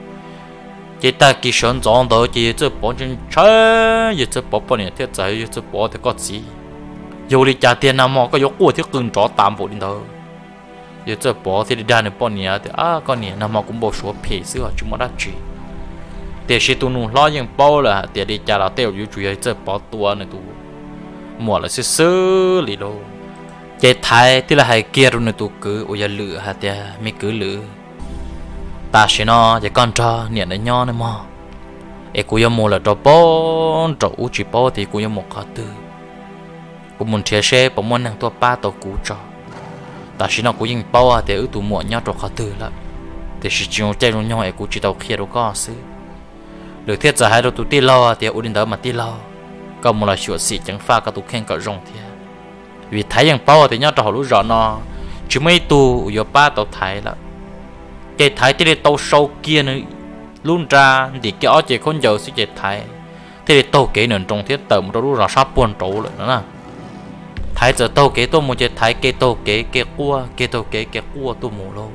chỉ ta kỳ sơn chọn đó chỉ chơi bỏ trên chơi giờ chơi bỏ bao nhiêu thiết giải giờ chơi bỏ thì có gì dù đi trả tiền nào mà có yếu của thiết cưng chó tạm bộ đi thôi giờ chơi bỏ thì đi đàn được bao nhiêu thì à con nhiêu nào mà cũng bỏ số phê xưa chúng nó đã chỉ để khi tụi nó lo những bao là để đi trả là tiêu chủ yếu chơi bỏ tua này tụ mua là sơ sơ lì đâu cái thái thì là hai kia rồi này tụ cứ ôi giờ lựa hả thì mấy cứ lựa ta sẽ nó cái con trò niệm đấy nho này mà ấy cũng yêu mua là trò bón trò u chỉ bón thì cũng yêu một khó tư cũng muốn chia sẻ bảo muốn năng tua ba tàu cũ trò ta sẽ nó cũng yên bao thì ở tụ muộn nhau trò khó tư lắm thì chỉ chịu chạy luôn nhau ấy cũng chỉ tàu kia đâu có xứ được thiết giờ hai đầu tụ tì lo thì ưu đến đó mà tì lo còn một là sửa xịt chẳng pha cả tụ khen cả rong thì vì thấy yang bao thì nhớ trò lúc rõ nó chứ mấy tu giờ ba tàu thấy là cái thấy thì tàu sâu kia nữa luôn ra thì cái ó chỉ con giờ sẽ chạy thấy thì tàu kế nền trong thiết tầm đó lúc rõ sắp buồn trâu rồi nữa nè thấy giờ tàu kế tôi muốn chạy thấy cái tàu kế cái cua cái tàu kế cái cua tôi muốn luôn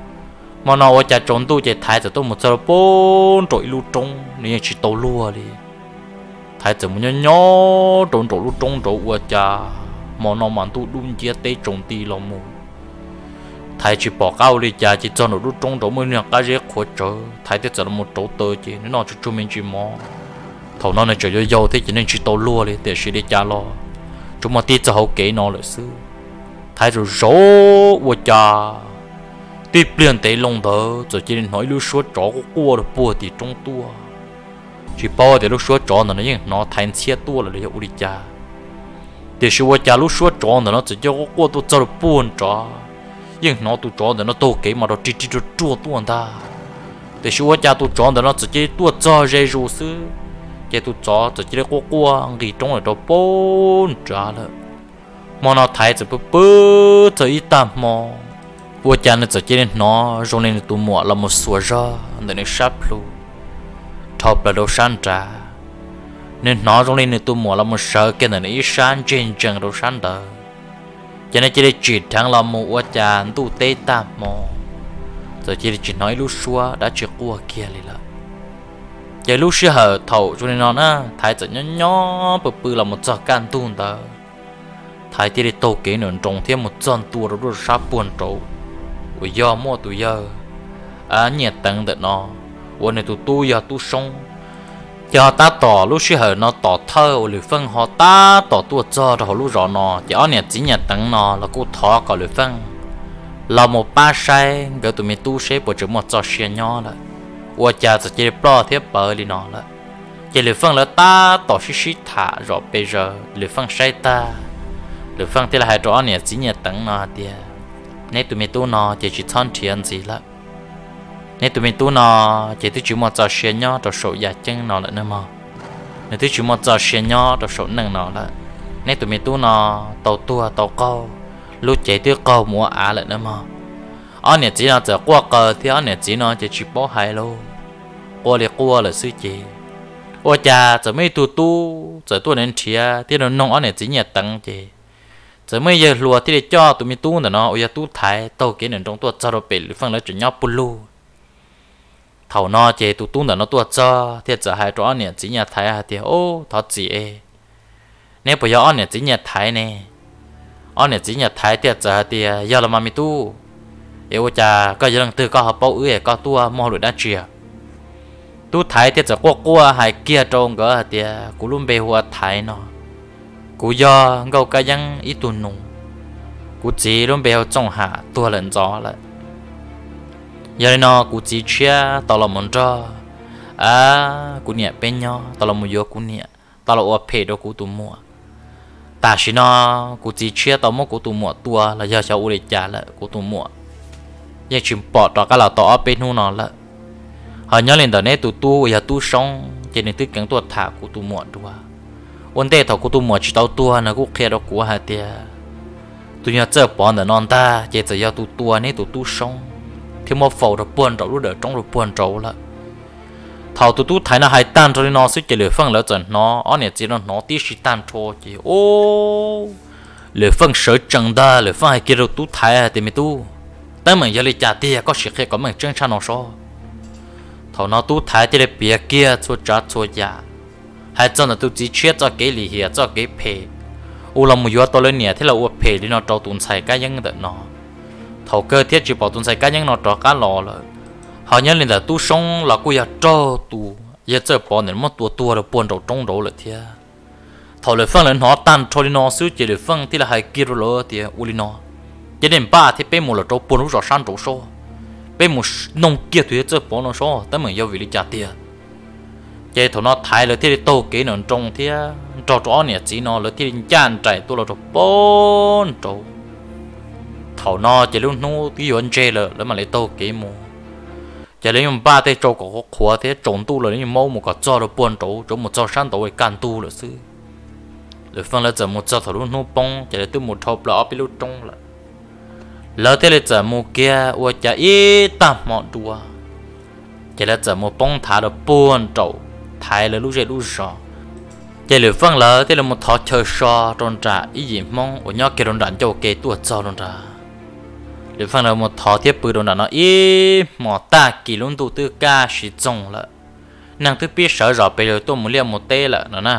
mà nó ở chả trốn tôi chạy thấy giờ tôi một giờ bốn trội lưu trong nên chỉ tàu lúa đi thấy giờ muốn nhớ nhớ trốn trội lưu trong trội ở chả mà nó mà tôi đúng chia tê trồng tì lòng mù thầy chỉ bỏ cao đi cha chỉ cho nó rút trong chỗ mới nhận cái gì khó chơi thầy thì giờ là một chỗ tơ chỉ nó chỉ cho mình chỉ mò thầu nó này chơi vô vô thế chỉ nên chỉ tàu lúa đi để chỉ để cha lo chúng mà tí cho hậu kế nó là xứ thầy rồi rỗ của cha tiếp liền tới lòng thở rồi chỉ nên nói lúc số chó của cua được bùa thì trong tua chỉ bao thì lúc số chó nó nói nó thành xe tua là để cho đi cha để số cha lúc số chó nó chỉ cho cua tôi cho được buồn chó nhưng nó tụi chó nó tô kế mà nó chỉ chỉ cho chua tuôn ta để số cha tụi chó nó chỉ chỉ tua cho dây rú sư cái tụi chó chỉ chỉ có qua nghỉ trong ở đó bốn trả了mà nó thấy chỉ bự bự chỉ ít tạm mò vua cha nó chỉ chỉ nó rồi nên tụi mỏ là một số ra để nó sắp luôn thọp là đồ san trả nên nó rồi nên tụi mỏ là một sợ cái này nó ít san trên chân đồ san đó cho nên chỉ để chỉ thằng làm một vua cha tu tê tạm mò giờ chỉ chỉ nói lúc xưa đã chưa qua kia liền là giờ lúc xưa hở thầu cho nên nó na thái tự nhỏ nhỏ bự bự là một giọt can tuôn ta thái chỉ để tô kế nền trồng thêm một giọt tua rồi rồi sắp buồn trâu vì do mua tụi giờ à nhiệt tầng được nó vua này tụi tôi giờ tôi sống cho ta tỏ lúc xưa hở nó tỏ thơ lưỡi phân họ ta tỏ tua cho rồi lúc rõ nó cho nhiệt chỉ nhiệt tầng nó là cô thọ có lưỡi phân là một ba sai gỡ tụi mình tu sẽ bộ chữ một giọt xia nhỏ lại vua cha sẽ chỉ bỏ tiếp bờ đi nó lại chỉ lưỡi phân là ta tỏ xí xí thả rồi bây giờ lưỡi phân sai ta lưỡi phân thì là hai chỗ nhiệt chỉ nhiệt tầng nó thì nên tụi mình tu nó chỉ chỉ thon thiền gì là nên tụi mình tu nó chỉ tụi chúng một giọt xia nhỏ rồi sổ giả chân nó lại nữa mà nên tụi chúng một giọt xia nhỏ rồi sổ nâng nó lại nên tụi mình tu nó tàu tua tàu câu lúc chạy tụi câu mua á lại nữa mà anh này chỉ là giờ qua cờ thì anh này chỉ nó chỉ chỉ bỏ hai luôn qua liền qua là sư chị qua cha giờ mấy tu tu giờ tu nên chia thì nó nông anh này chỉ nhiệt tăng chị giờ mấy giờ lùa thì để cho tụi mình tu nữa nó giờ tu thái tàu cái nền trong tu cho nó bể phân nó chuyển nhau pulu thầu nó chị tu tu nữa nó tu cho thì giờ hai chỗ anh này chỉ nhiệt thái thì ô thọ gì e nếu bây giờ anh này chỉ nhiệt thái nè anh này chỉ nhiệt thái thì giờ thì giờ là mà mình tu yêu cha có giờ từ có học bảo ư có tua mò được đã chia tu thái thì giờ qua qua hai kia trong cái thì cú luôn bê hoa thái nó cú do ngâu cái dân ít tuần nung cú chỉ luôn bê trong hạ tua lần gió lại giờ nó cú chỉ chia tao là món cho à cú nhẹ bên nhau tao là một vô cú nhẹ tao là ở phe đó cú tụ mua ta chỉ nó cú chỉ chia tao mua cú tụ mua tua là do cháu u để trả lại cú tụ mua giờ chìm bỏ đó cái là tao bên hu nó lại họ nhớ lên đó nè tụ tu giờ tu xong chỉ nên tự cảnh tu thả cú tụ mua đua vấn đề thầu cú tụ mua chỉ tao tua nó cú kia đó cú hạt tiền tụi nhà chơi bỏ nữa non ta chỉ giờ tụ tua nè tụ tu xong thì một phẩu rồi buồn trâu rồi trong rồi buồn trâu lại thầu tụ tu thấy nó hay tan cho nên nó sẽ chỉ lửa phân lỡ dần nó ở này chỉ nó nó tí chỉ tan cho chỉ ô lửa phân sợ chẳng ta lửa phân hay kia rồi tu thấy thì mình tu tới mình giờ lấy trả tiền có sự khi có mình chân sang nó so thầu nó tu thái thì để bịa kia cho trả cho giả hay cho nó tu chỉ chết cho cái lì hiệp cho cái phe u làm một yếu tố lên nhẹ thế là u phe đi nó trâu tuần xài cá nhân được nó thầu cơ thiết chỉ bảo tuần xài cá nhân nó trâu cá lò rồi họ nhớ lên là tu sống là cô giờ trâu tu giờ chơi bỏ nên mất tua tua rồi buồn trâu trong đầu rồi thế thầuเลยphân lên họ tan cho đi nó xứ chỉเลยphân thì là hay kia rồi thì u đi nó cho nên ba thì bé một là trâu buồn rồi sang trâu số bé một nông kia thì chơi bỏ nó số tới mình giao vị đi trả tiền vậy thầu nó thái rồi thì tô cái nó trong thì trâu trâu này chỉ nó rồi thì chán chạy tôi là trâu bốn trâu thầu nó chỉ luôn nó cái yuan chơi rồi rồi mà lấy tô cái mua chỉ lấy một ba tay trâu có khóa thế trồng tu rồi nhưng mau một cái cho rồi buồn trâu trâu một cho sang tối can tu rồi xứ lửa phân là giờ một giờ thầu luôn nô bông chỉ là từ một thầu lọ bị lúc trong là lỡ thế là giờ một kia ua chả ít tạm mọn đua chỉ là giờ một bông thả được buồn trâu thái là lúc dậy lúc rõ chỉ lửa phân lỡ thế là một thọ chơi so tròn trả ý gì mong ở nhau kia đòn đạn cho kê tua cho đòn trả lửa phân là một thọ tiếp bự đòn đạn nó ý mỏ ta kỳ luôn tụ tư ca sĩ trông là nàng thứ biết sợ rõ bây giờ tôi muốn liam một tê là nó nè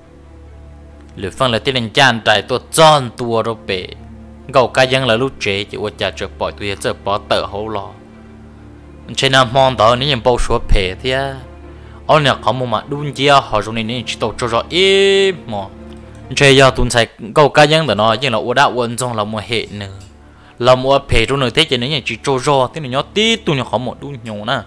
lửa phân là tên chan trái tôi tròn tua rồi bể gầu cá dân là lúc chế chỉ uất chả chợt bỏ tôi chợt bỏ tờ hậu lò trên nam mong đó nếu như bao số phe thì ông nhà có một mặt đun chia họ dùng này chỉ tổ cho rõ ít mà chơi giờ tuần sai gầu cá dân là nó như là uất đã uẩn trong là một hệ nữa là một phe trong nơi thế cho nên chỉ cho rõ thế này nhớ tí tuần nhà có một đun nhiều nè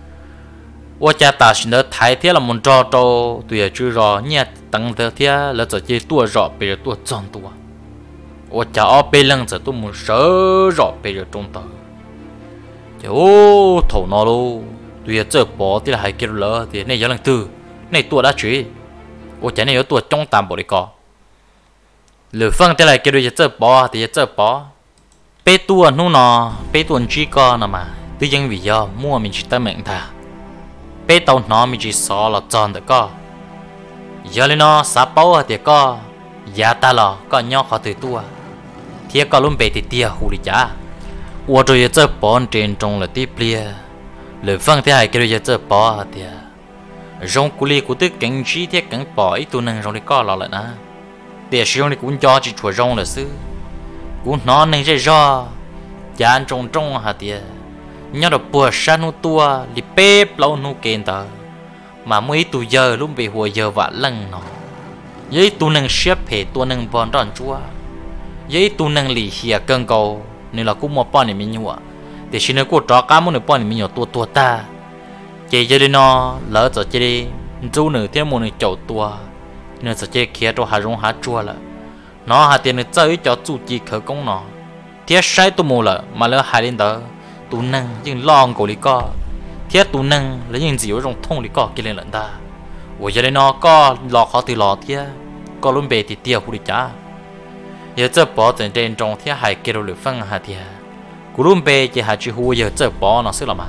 uất chả ta xin đỡ thái thế là một trò trò tôi chưa rõ nhẹ tăng thế thế là giờ chơi tua rõ bây giờ tua tròn tua我家二辈人这都没手绕被人中到，就头脑喽，对这包的还给了的，那有人多，那多大去？我家那有多中淡薄的个，刘峰的来给了这包的这包，被多弄呢，被多几个呢嘛，都因为要莫名其妙名他，被到那名去少了赚的个，要的呢啥包的个，也大了个鸟好最多。thiết có luôn bề thì tia hù đi chả, tôi rồi giờ bỏ trên trong là tiếp lia, lời phân thế hay cái rồi giờ bỏ thì, rong cú li cú tức cảnh trí thiết cảnh bỏ ít tu năng rong đi co lọ lại nè, để sử dụng đi cũng cho chỉ chùa rong là xứ, cũng nó nên dễ do, chán trong trong hả tia, nhớ được bùa san nu tua, li bếp lâu nu kén tờ, mà mấy tu giờ luôn bị hùa giờ vạ lăng nó, với tu năng xếp hệ tu năng bòn đòn chúa. Vậy tu năng lì hiệp cơn cầu nên là cũng một bọn này mình nhua để xin nó cũng cho cá muốn được bọn này mình nhua tua tua ta chỉ cho đi nó lỡ giờ chỉ đi chú nữ thêm một người chậu tua nên giờ chỉ kia cho hà rong hà chua là nó hà tiền được chơi cho chú chỉ khởi công nó thiết sai tu mù là mà lỡ hà lên đó tu năng nhưng long cầu đi co thiết tu năng lấy những gì ở trong thông đi co kia lên lận ta ủa giờ đây nó có lò khó từ lò thiết có luôn bề thì tiêu phụ đi chả giờ giờ bỏ trên trên trong thì hai cái đồ lực phân hạt thì cú luôn bê chỉ hai chữ hu giờ giờ bỏ nó xứ là mà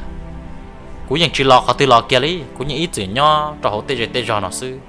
cú những chữ lọ họ từ lọ kia đi cú những ít chữ nhỏ cho họ tê rồi tê rồi nó xứ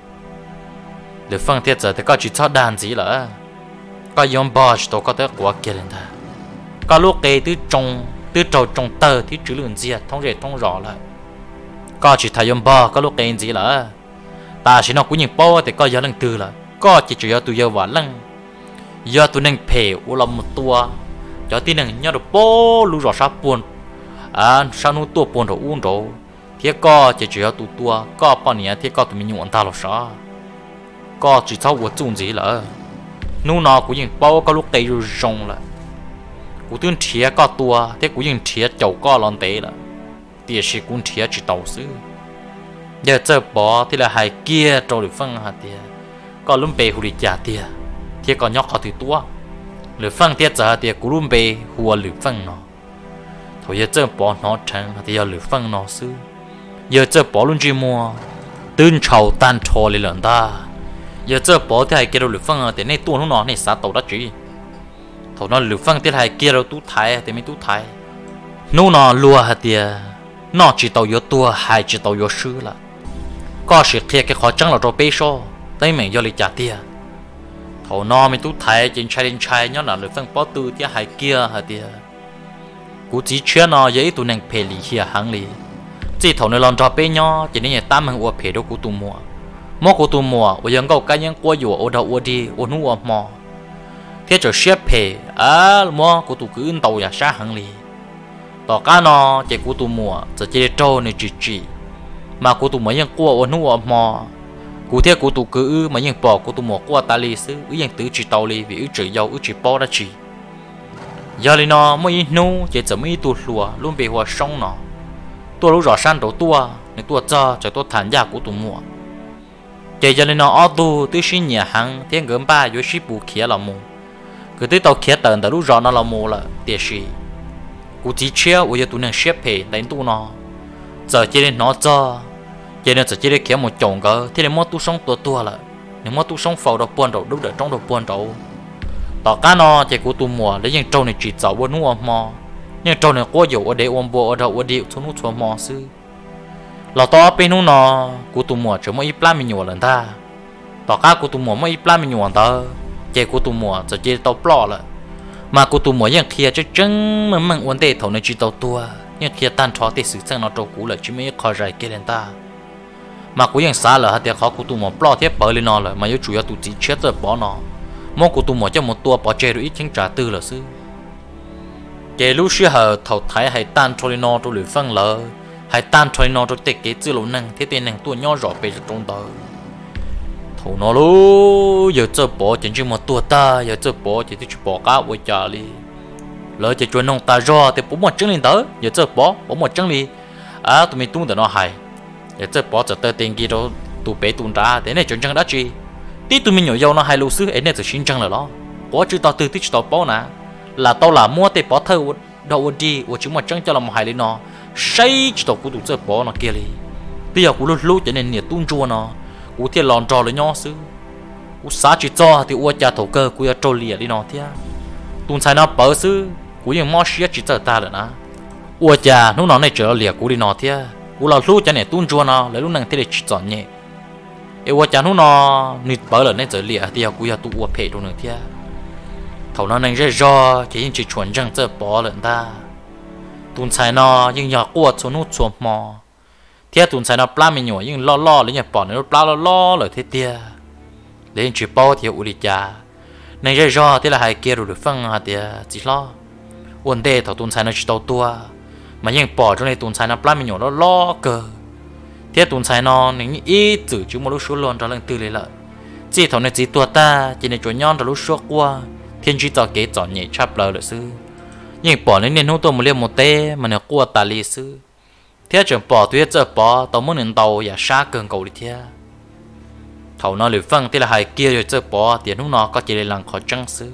lực phân thì giờ thì có chữ chót đàn gì là có dùng bỏ cho có tới quả kia lên ta có lúc cái từ trong từ trâu trong tơ thì chữ lượng gì thông dễ thông rõ là có chữ thay dùng bỏ có lúc cái gì là ta chỉ nó cú những bỏ thì có giờ lần từ là có chỉ chữ từ giờ vào lần giờ tụi nâng phê u làm một tua cho tí nâng nhớ được bố lưu rõ sao buồn à sao nu tua buồn rồi uống rồi thế có chỉ chỉ tụi tua có bao nhiêu thế có tụi mình nhộn ta là sao có chỉ sau vừa chung gì là nu nó cũng những bao có lúc tây rồi rong là cũng tuyên thiệt có tua thế cũng những thiệt chậu có lon tây là tiền sĩ cũng thiệt chỉ tàu xứ giờ chơi bỏ thì là hai kia trâu được phân hạt tiền có lúc bề hụt trả tiền thì còn nhóc họ từ tua lửa phân tiết giờ thì cú luôn bê hùa lửa phân nó thôi giờ chơi bỏ nó chẳng thì giờ lửa phân nó xứ giờ chơi bỏ luôn chỉ mua tương trầu tan trò lên lần ta giờ chơi bỏ thì hai kia đâu lửa phân thì này tua nó nó này xả tàu đó chỉ thôi nó lửa phân thì hai kia đâu tú thái thì mấy tú thái nô nó lùa hả thì nó chỉ tàu yếu tua hai chỉ tàu yếu sư là có sự kia cái khó chăng là cho bê so tới mình do lịch trả tiền thầu no mình tú thái trên trai lên trai nhớ là lưỡi phân bó tư tia hai kia hả tia cú chỉ chuyện nó giấy tụ năng phê lì hiệp hàng lì chỉ thầu nơi lon trò bê nhó chỉ nên nhà tam hàng uo phê đâu cú tụ mùa mò cú tụ mùa ở dân gầu cá nhân qua dùa ở đầu uo đi uo nu uo mò thế cho xếp phê à mò cú tụ cứ tàu nhà xa hàng lì tỏ cá nó chỉ cú tụ mùa giờ chỉ trâu này chỉ chỉ mà cú tụ mấy dân qua uo nu uo mò cụ thể cụ tụ cứ mà những bỏ cụ tụ một qua ta li xứ ứ những tự chỉ tàu li vì ứ chỉ dầu ứ chỉ bỏ đã chỉ giờ li nó mới nu chỉ chỉ mới tụ lúa luôn bị hoa sông nó tua lúc rõ san đầu tua nên tua cho cho tua thản gia cụ tụ mua chỉ giờ li nó ở tu tự xin nhà hàng thiên gấm ba với ship bù kia là mù cứ tới tàu kia tận từ lúc rõ nó là mù là tiền gì cụ chỉ chia bây giờ tụ năng xếp hệ đánh tu nó giờ chỉ nên nó cho cho nên chỉ để kéo một chồng cơ thì để mua tu sống tua tua là nhưng mà tu sống phàu đầu buồn đầu đúng được trong đầu buồn đầu tỏ cá nó chỉ của tu mùa lấy những trâu này chỉ giàu buồn nuông mò nhưng trâu này có dầu ở đây ôm bùa ở đầu ở điệu xuống nút xuống mò sư lò to bên nó nó của tu mùa chỉ mới ít lá mình nhiều lần ta tỏ cá của tu mùa mới ít lá mình nhiều lần ta chỉ của tu mùa chỉ chỉ tàu plọ lại mà của tu mùa những kia chứ chân mà mang vấn đề thầu này chỉ tàu tua nhưng kia tan chó thì sự sang nó trâu cũ lại chỉ mới khó giải kia lên ta mà cũngยังxa là hạt khó của tụi mỏ plot tiếp bởi lên nó là mà yếu chủ yếu tụi chỉ chết rồi bỏ nó mong của tụi mỏ cho một tua bỏ chơi rồi ít chính trả tư là sư kể lúc xưa hở thầu thái hay tan cho lên nó cho lưỡi phân lỡ hay tan cho lên nó cho tết cái chữ lỗ năng thế tên năng tua nhỏ rõ về trong tờ thầu nó luôn giờ chơi bỏ chỉ chỉ một tua ta giờ chơi bỏ chỉ chỉ bỏ cá với trả đi lỡ chỉ chuẩn nông ta rõ thì bốn một trứng lên tới giờ chơi bỏ bốn một trứng đi à tụi mình tung để nó hay để chơi bỏ cho tơ tiền kia đó tụ bé tụ ra thế này chuẩn chân đã chi tí tụi mình nhỏ dâu nó hai lô xứ ấy này từ xin chân là đó có chữ tao từ tích tao bỏ nè là tao là mua tê bỏ thơ đâu đi của chúng mà chân cho là một hai lý nó say chỉ tao cũng tụ chơi bỏ nó kia đi bây giờ cũng lút lút cho nên nhiệt tung chua nó cũng thiệt lòn trò lấy nhau xứ cũng xá chỉ cho thì uo cha thổ cơ cũng trâu lìa đi nó thế tung sai nó bỏ xứ cũngยังmót xía chỉ chơi ta rồi nè uo cha nó nó này trở lìa cũng đi nó thế u lao lu cho này tuôn chua nó lấy lúc năng thế để chỉ chọn nhẹ, em cha nó nó nịt bỡ là nên giờ lìa thì aku ya tu uo phe đồ nữa thia, thầu nó năng rất rõ chỉ những chỉ chuẩn răng giờ bỏ lợn ta, tuôn sai nó nhưng nhỏ uo cho nó chuột mò, thia tuôn sai nó pla mình nhỏ nhưng lo lo lấy nhà bỏ nó pla lo lo lời thế tia, lấy chỉ bao thì u đi cha, năng rất rõ thế là hai kia rồi được phân hả tia chỉ lo, vấn đề thầu tuôn sai nó chỉ tàu tua mà nhưng bỏ trong này tuần sai nó plá mình nhỏ nó lo cơ thế tuần sai nó những ít chữ chứ một lúc số luôn cho lần tư lấy lợi chỉ thằng này chỉ tua ta chỉ này chỗ nhon cho lúc số qua thiên chỉ cho kế chọn nhảy chắp lờ được sư nhưng bỏ nên nên hút tôi một liều một tê mà nó qua ta li sư thế chẳng bỏ tuyết giờ bỏ tàu muốn nên tàu và xa cơn cầu đi thế thầu nó lười phân thế là hai kia rồi giờ bỏ tiền lúc nó có chỉ để làm khó trăng sư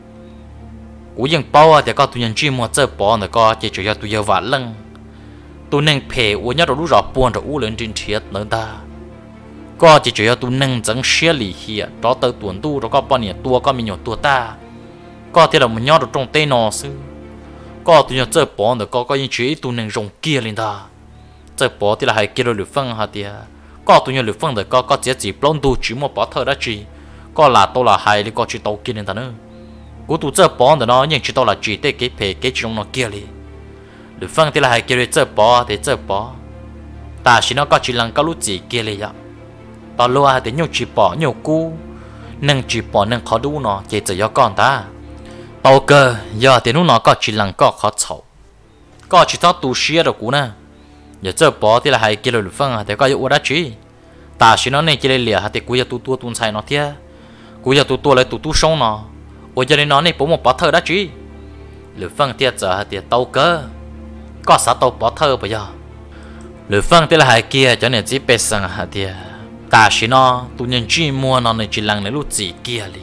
cúยังเป้าแต่ก็ตัวยังจีมัวเจอปอนแต่ก็จะจะตัวยังหวานลังตัวนึงเพอวันนี้เรารู้รอบปวนเราอู้เล่นจริงเทียดเนื้อตาก็จะจะตัวนึงจังเชี่ยหลี่เหี้ยเราเติร์ตัวตู้เราก็ปอนเนี่ยตัวก็มีหยดตัวตาก็ที่เรามันย่อเราตรงเต้นอซื้อก็ตัวยังเจอปอนแต่ก็ก็ยังชี้ตัวนึงรงเกียร์เลยตาเจอปอที่เราให้เกียร์เราหรือฟังฮะเดียก็ตัวยังหรือฟังแต่ก็ก็เจ๊จีปล้นดูจีมัวปอเธอได้จีก็ลาตัวละให้หรือก็จีโตกินเลยตาเนื้อกูตัวเจอปอนแต่nóยังchỉ tao là chỉ để cái phê cái trong nó kia đi, được phân thì là hai kia đểเจอปอđểเจอปอแต่ฉันก็chỉ làm cái lúc gì kiaเลยอะตอนรู้แต่nhiều chỉปอnhiềuกูนั่งchỉปอนั่งเขาดูnó chỉจะย้อนก่อนตาตอเกอย้อนแต่นู้นnóก็chỉ làmก็เขาเฉาก็chỉ tao tu sửa đượcกูนะอย่าเจอปอที่ละhai kia được phânแต่ก็อยู่ได้จีแต่ฉันnó này chỉเลยเหลี่ยแต่กูอยากตัวตัวตุนใส่nóเทียกูอยากตัวตัวเลยตัวตัวช่องnó ôi cho nên nó này bố một bỏ thơ đã chứ lửa phân tiệt giờ tiệt tàu cơ có sao tàu bỏ thơ bây giờ lửa phân tiệt là hai kia cho nên chỉ biết rằng hả tiệt ta chỉ nó tụi nhân chỉ mua nó này chỉ lăng này lúc gì kia đi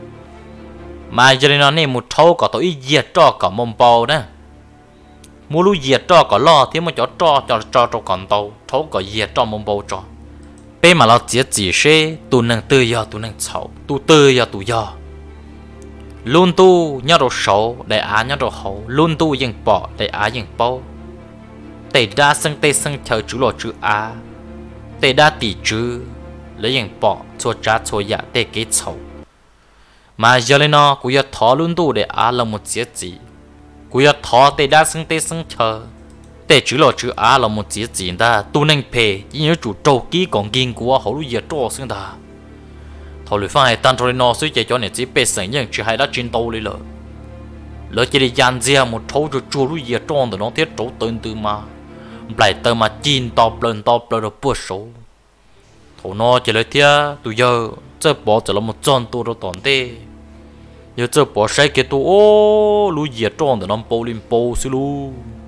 mà cho nên nó này một thâu có tôi diệt cho cả mông bầu đó mua lúc diệt cho cả lo thì mà cho cho cho cho cho còn tàu thâu có diệt cho mông bầu cho bên mà nó chỉ chỉ xe tụi năng tư giờ tụi năng xấu tụi tư giờ tụi giờ luôn tu nhớ đồ xấu để á nhớ đồ hậu luôn tuยังbỏ để áยังbao để đa sinh tây sinh theo chữ lo chữ á để đa tỷ chữ lấyยังbỏ cho trả cho dạ để cái xấu mà giờ lên nó cũng要thọ luôn tu để á là một chiếc gì cũng要thọ để đa sinh tây sinh theo để chữ lo chữ á là một chiếc gì ta tu nên phê chỉ nhớ chủ trâu kỹ còn kiên của hậu lúc giờ trò xưng ta thầu lưỡi pha hay tan thôi nó suy chế cho nên chỉ bê sành nhưng chỉ hay đã chín tàu đi lợ lỡ chỉ đi dàn dìa một thấu cho chua lúc giờ tròn từ nó thiết trấu tên từ mà lại tờ mà chín tàu lên tàu lên được bớt số thầu nó chỉ lấy thia từ giờ chơi bỏ chỉ là một tròn tu rồi tòn tê giờ chơi bỏ sai cái tu ô lúc giờ tròn từ nó bầu lên bầu xí lu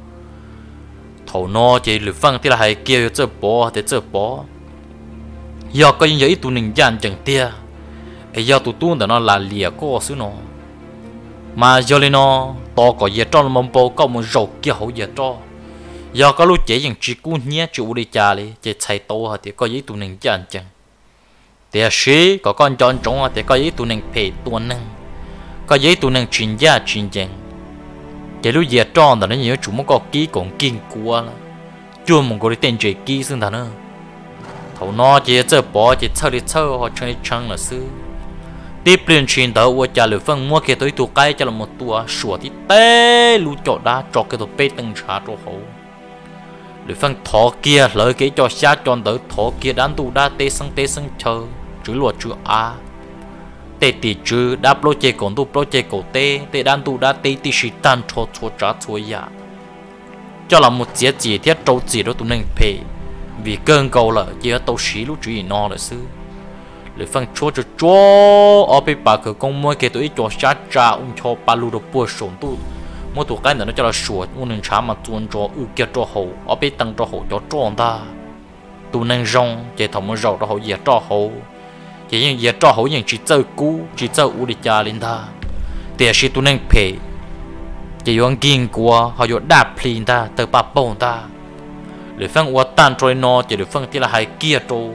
thầu nó chỉ lưỡi pha thì là hay kia chơi bỏ để chơi bỏ giờ có những cái tu nên dàn chẳng tia giờ tụi tuôn đó nó là lìa có xứ nó mà giờ lên nó to có giờ cho mông bầu có một rổ kia hậu giờ cho giờ có lúc chế những chỉ cú nhé chủ đi cha đi chế chạy to hả thì có giấy tụi mình chẳng chẳng thì sĩ có con chọn trống thì có giấy tụ năng phê tụ năng có giấy tụ năng chuyên gia chuyên giang cái lúc giờ tròn đó nó nhớ chúng có ký còn kinh quá là chưa một cái tên chơi ký xưng thà nữa thầu nó chỉ chơi bỏ chỉ chơi đi chơi họ chơi chăng là xứ tiếp liên truyền đó của cha lửa phân mua cái tối tụ cái cho là một tua sủa thì té lú chọt đá chọt cái tổ bê tông trả cho hậu lửa phân thọ kia lợi cái cho xa tròn tới thọ kia đan tụ đá tê sang tê sang chờ chữ luật chữ a tê tì chữ đáp lô chê còn tụ lô chê cổ tê tê đan tụ đá tê tì sĩ tan cho cho trả cho ya cho là một chiếc chỉ thiết trâu chỉ đó tụ nên phê vì cơn cầu là chỉ ở tàu sĩ lúc chữ nó là xứ lửa phân chúa cho chúa ở bên bà cửa công mua cái tuổi cho sát cha ông cho ba lù đồ bùa sồn tu mua tụ cái này nó cho là sủa ông nên trả mà tuôn cho ư kia cho hậu ở bên tăng cho hậu cho tròn ta tụ nên rong chỉ thòng mua rau cho hậu dễ cho hậu chỉ những dễ cho hậu những chỉ chơi cú chỉ chơi u đi cha lên ta để sĩ tụ nên phê chỉ dùng kinh qua họ dùng đạp lên ta từ ba bông ta lửa phân uất tan trôi nó chỉ lửa phân thì là hai kia trôi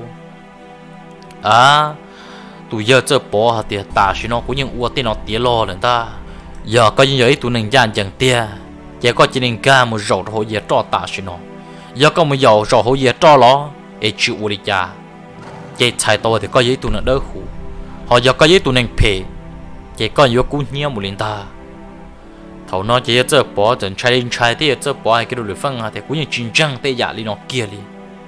à tụi giờ chơi bỏ hạt tiền ta chỉ nó cũng những uất tiền nó tiền lo lên ta giờ có những vậy tụi mình dàn chẳng tiền chỉ có chỉ nên ca một rổ hồi giờ cho ta chỉ nó giờ có một dầu rổ hồi giờ cho nó để chịu đi cha chỉ chạy to thì có giấy tụi nó đỡ khổ họ giờ có giấy tụi mình phê chỉ có nhiều cũng nhiều một lần ta thầu nó chỉ chơi bỏ trận chạy lên chạy thì chơi bỏ cái đồ lửa phân hạt thì cũng những chiến tranh tây giả đi nó kia đi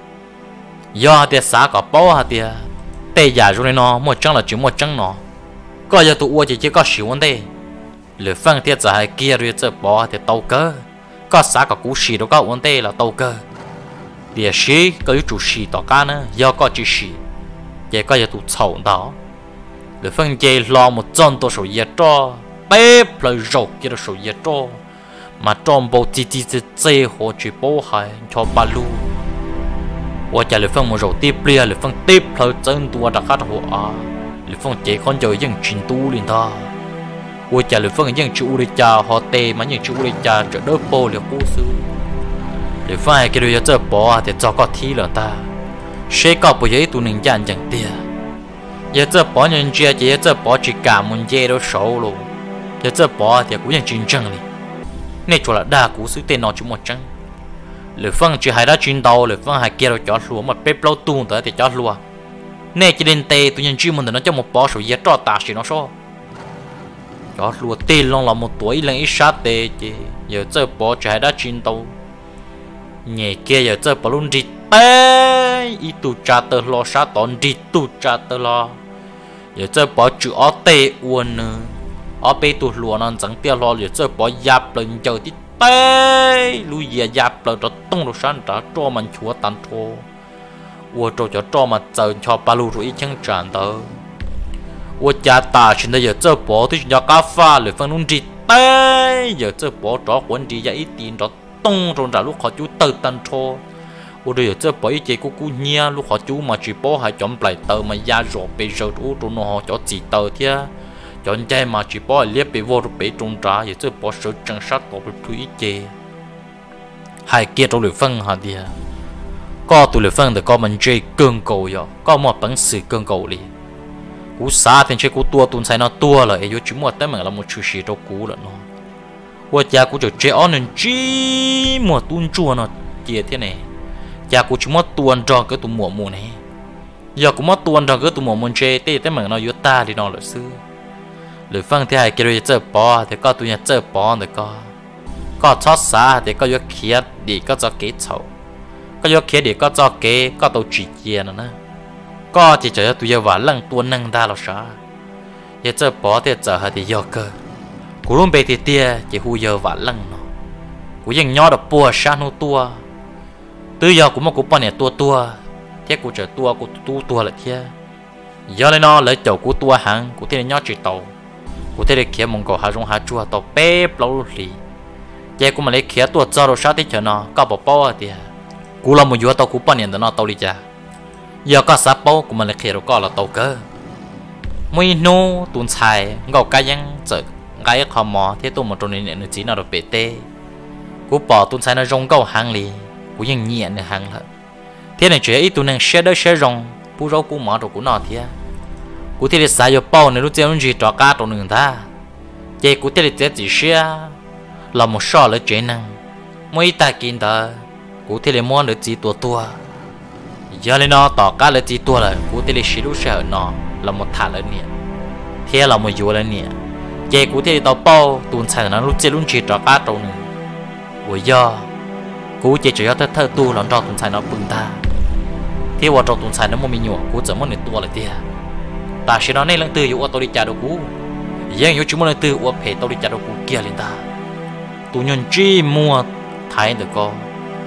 giờ thì xã có bỏ hạt thì tây giả rồi nó một trăng là chỉ một trăng nó có giờ tụi uo chỉ chỉ có xíu vấn đề lửa phân thì giờ hai kia rồi chơi bỏ thì tàu cơ có xã có cú xì đâu có vấn đề là tàu cơ địa xí có những chủ xì tàu cá nữa giờ có chỉ xì chỉ có giờ tụi sầu đó lửa phân chỉ lo một trămตัวsố giờ cho bếp lời rau kia là số giờ cho mà trong bộ chỉ chỉ chỉ chỉ họ chỉ bảo hai cho ba luว่าจะเลยฟังมันเราตีเปลี่ยเลยฟังตีเพลเจนตัวดักขัดหัวอ่ะเลยฟังเจ้าคนจะยังชินตูลินท่าว่าจะเลยฟังยังจูริจาฮอเตมันยังจูริจาจะเดินโปเลยกู้ซื้อเลยฟังให้กิริยาเจ้าบ่อแต่เจ้าก็ทีละตาเชก็ไปยัยตัวหนึ่งยันจังเตียยาเจ้าบ่อยังเจียเจียเจ้าบ่อจีกามันเจเราโซ่โลยาเจ้าบ่อแต่กูยังจริงจังเลยเนี่ยจุดละด่ากูซื้อเตนนอนจุดหมดจังlửa phân chỉ hai đã chuyên đầu lửa phân hai kia rồi cho lúa mà bếp lâu tuôn tới thì cho lúa nè chỉ đến tê tụi nhân chuyên mình nó cho một bó số giá cho ta chỉ nó số cho lúa tê long là một tuổi lần ít sát tê chứ giờ chơi bó chỉ hai đã chuyên đầu nhẹ kia giờ chơi bó luôn đi tê ít tụ cha tơ lo sát tòn đi tụ cha tơ lo giờ chơi bó chữ ó tê uốn nữa ó bê tụ lúa nó chẳng tiêu lo giờ chơi bó giáp lên chờ tí tê lui về giáp là cho tung được sáng trả cho mình chúa tan thô ua cho cho cho mà chờ cho ba lu rồi chẳng tràn tới ua cha ta xin giờ chơi bỏ thì cho cá pha rồi phân luôn đi tê giờ chơi bỏ cho quấn đi ra ít tiền cho tung rồi trả lúc họ chú từ tan thô ua bây giờ chơi bỏ ít chơi của cú nhia lúc họ chú mà chỉ bỏ hai chọn lại tờ mà ra rồi bây giờ chú cho nó cho chỉ tờ thế chọn chơi mà chỉ bỏ liếc bị vô rồi bị trúng trả giờ chơi bỏ sự trăng sát tổ bị thủy chê hai kia trong lửa phân hả đi có tụi lửa phân thì có mình chơi cương cầu rồi có một bản sự cương cầu đi cú xa thì chơi cú tua tuần sai nó tua là ấy chúng một tới mình là một chú sĩ đâu cú là nó qua cha cú chơi chơi on nên chỉ một tuần chua nó kia thế này cha cú chỉ một tuần cho cái tụi mùa mùa này giờ cú một tuần cho cái tụi mùa mùa chơi tê tới mình nó yếu ta thì nó là xưa lửa phân thì hai kia rồi chơi bỏ thì có tụi nhà chơi bỏ thì có có chót xa thì có yếu kia để có cho kế chậu có yếu kia để có cho kế có tàu chỉ kia nữa nè có thì chờ tụi giờ vả lăng tuôn năng ta là sao giờ chơi bỏ thì chờ hơi thì do cơ cú luôn bê thì tia chỉ hu giờ vả lăng nó cúยังnhỏ được bùa sang nó tua từ giờ cú mà cú bao nhiêu tua tua thế cú chờ tua cú tu tua lại thế giờ này nó lấy chậu cú tua hàng cú thế nhỏ chỉ tàu cú thế để kia mong cầu hà rong hà chua tàu bếp lâu lì giờ cú mà lấy kia tua cho rồi sao thế chờ nó có bỏ bao thì cú làm một vụ tàu cú bao nhiêu nó tàu đi cha giờ có sắp bao cú mà lấy kia rồi có là tàu cơ mấy nô tuần xài ngầu cáiยังchờ cái khó mò thế tôi một trong này nữa chỉ nào được bể tê cú bỏ tuần xài nó rong câu hàng lì cúยังnhẹ nữa hàng thôi thế này chỉ ít tuần này share đó share rong bù rau cú mỏ rồi cú nọ thiệt cú thì để xài vô bao này lúc chơi lúc gì trò cá trò nương ta chơi cú thì để chơi chỉ xia là một sọ là chuyện năng mỗi ta kinh ta cú thì để mua được chỉ tua tua giờ lên nó tỏ cá là chỉ tua là cú thì để xí lúc xia nó là một thả là nè thế là một vô là nè chơi cú thì để tao bao tuần xài nó lúc chơi lúc gì trò cá trò nương buổi giờ cú chơi chỉ có thơ thơ tu làm trò tuần xài nó bừng ta thếว่าtrò tuần xài nó mua mình nhọ cú chỉ muốn để tua là thế ta sẽ nói này lần từ yêu tôi đi trả đồ cũ, giờ yêu chúng mình từ yêu phải tôi đi trả đồ cũ kia lên ta, tu nhân chỉ mua thái được co,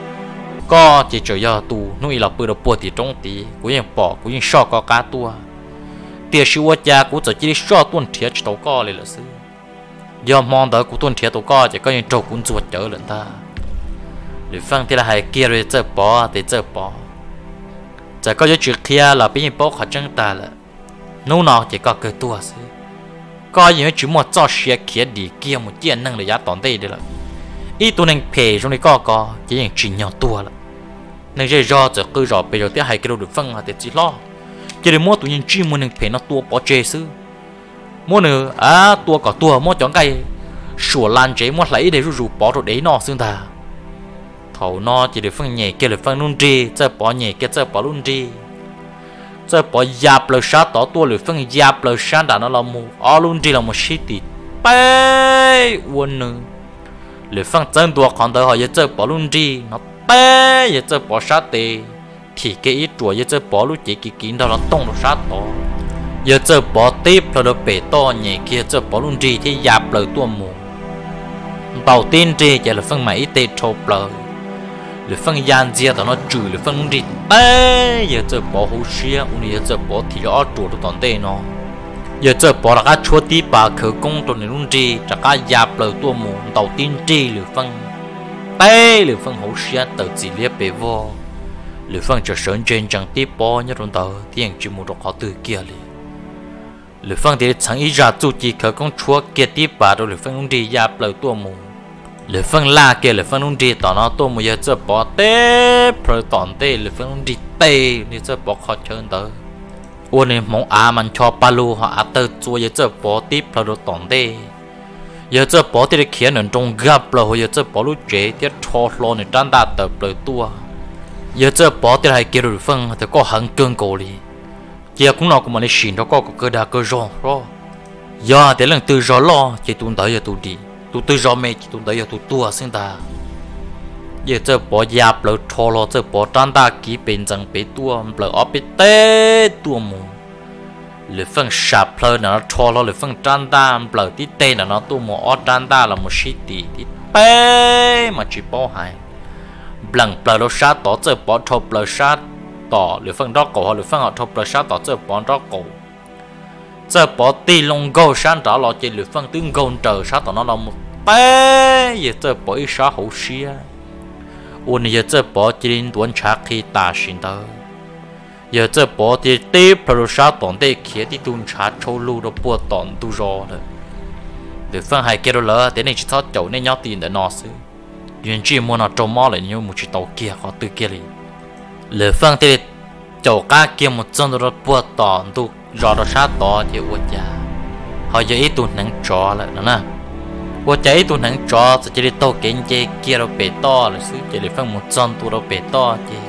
co chỉ chờ giờ tu nuôi là bự được bùa thì trong tí, cũngยังbỏ cũngยังsọ co cá tua, tiền siêu cha cũng chỉ chỉ sọ tuần thiệt chỉ tàu co lên là xứ, giờ mong đợi cũng tuần thiệt tàu co chỉ cóยังtrâu cũng chuột chở lên ta, để phăng thì là hai kia rồi chơi bỏ thì chơi bỏ, chỉ có những chuyện kia là bị bỏ khỏi chân ta là nô nọ chỉ có cái tua xí, có những chuyện mà cho xe kia đi kia một chuyện năng là giá tòn đây đấy là, ít tu năng phê trong này có có chỉ những chuyện nhỏ tua là, nên giờ do chỉ cứ rõ bây giờ tiếc hai cái đồ được phân là để chỉ lo, chỉ để mua tụi những chuyện mua năng phê nó tua bỏ chế xứ, mua nữa à tua có tua mua chọn cái, sủa lan chế mua lấy để rủ rủ bỏ rồi đấy nọ xương ta, thầu nọ chỉ để phân nhẹ kia để phân luôn đi, chơi bỏ nhẹ kia chơi bỏ luôn đi. Giờ bỏ giáp lời sát tỏ tua lời phân giáp lời sát đã nó là một ở luôn chỉ là một sĩ tị bé quân nữa lời phân chân tua còn tới họ giờ bỏ luôn đi nó bé giờ bỏ sát tị thì cái ít tuổi giờ bỏ lúc chỉ kỳ kín đó nó tung nó sát tỏ giờ bỏ tiếp là nó bể to nhẹ kia giờ bỏ luôn đi thì giáp lời tua mù đầu tiên đi chỉ là phân mà ít tê chộp lời le phân gian dia tao nó trừ le phân đi bé giờ chơi bỏ hồ xia uni giờ chơi bỏ thì nó trộn được tòn tê nó giờ chơi bỏ là cái chúa tí bà khởi công tụi này luôn đi chắc cái giáp lời tua mù đầu tiên đi le phân bé le phân hồ xia tự chỉ liếc bề vô le phân cho sơn trên chẳng tí bỏ nhớ trong tàu thì anh chỉ một đọc họ từ kia le le phân thì chẳng ý ra tu chỉ khởi công chúa kia tí bà rồi le phân luôn đi giáp lời tua mù le phân la kia le phân luôn đi tao nó tôi mới giờ chơi bỏ tê rồi tòn tê le phân luôn đi tê đi chơi bỏ khó chơi tới ôn này mong à mình cho palu họ à tới chúa giờ chơi bỏ tiếp rồi tòn tê giờ chơi bỏ thì khiến ở trong gấp rồi giờ chơi bỏ lúc chế thì cho lo này trang đa tập lời tua giờ chơi bỏ thì hay kia rồi phân thì có hận cơn cổ đi kia cũng nó cũng mà lấy xỉn đó có cơ đa cơ rong rồi giờ thì lần từ gió lo chỉ tuần tới giờ tuần đi tụi tôi rõ mẹ tụi đấy giờ tụi tua sinh ta giờ chơi bỏ giáp lỡ thò lo chơi bỏ trang ta kỹ bên rằng bé tua lỡ ở bên tê tua mù lỡ phân sạp lỡ nó thò lo lỡ phân trang ta lỡ tí tê là nó tua mù ở trang ta là một xí tí tí bé mà chỉ bỏ hai lần lỡ nó sát tỏ chơi bỏ thò lỡ sát tỏ lỡ phân đó cổ lỡ phân họ thò lỡ sát tỏ chơi bỏ đó cổ giờ bỏ tì lông gấu sáng trả lo chỉ lựa phân tướng gấu trời sáng tao nó là một bé giờ giờ bỏ ít sáng hậu xia ôn giờ giờ bỏ chỉ đến tuần chắc khi ta xin tới giờ giờ bỏ thì tiếp rồi sáng tuần đây kia thì tuần chắc châu lưu rồi bùa tuần tu rồi lựa phân hai kia rồi lỡ thế này chỉ tháo chậu nên nhau tiền để nó xứ原只muốn nó trâu mò lại như một chiếc tàu kia họ từ kia đi lựa phân thì chậu cá kia một chân rồi bùa tuần tu rõ đó sát to thì ủa cha họ giờ ít tuần nắng trò lại đó nè ủa cha ít tuần nắng trò sẽ chỉ đi tàu kiến chơi kia đâu bể to là xứ chỉ đi phân một chân tu đâu bể to chứ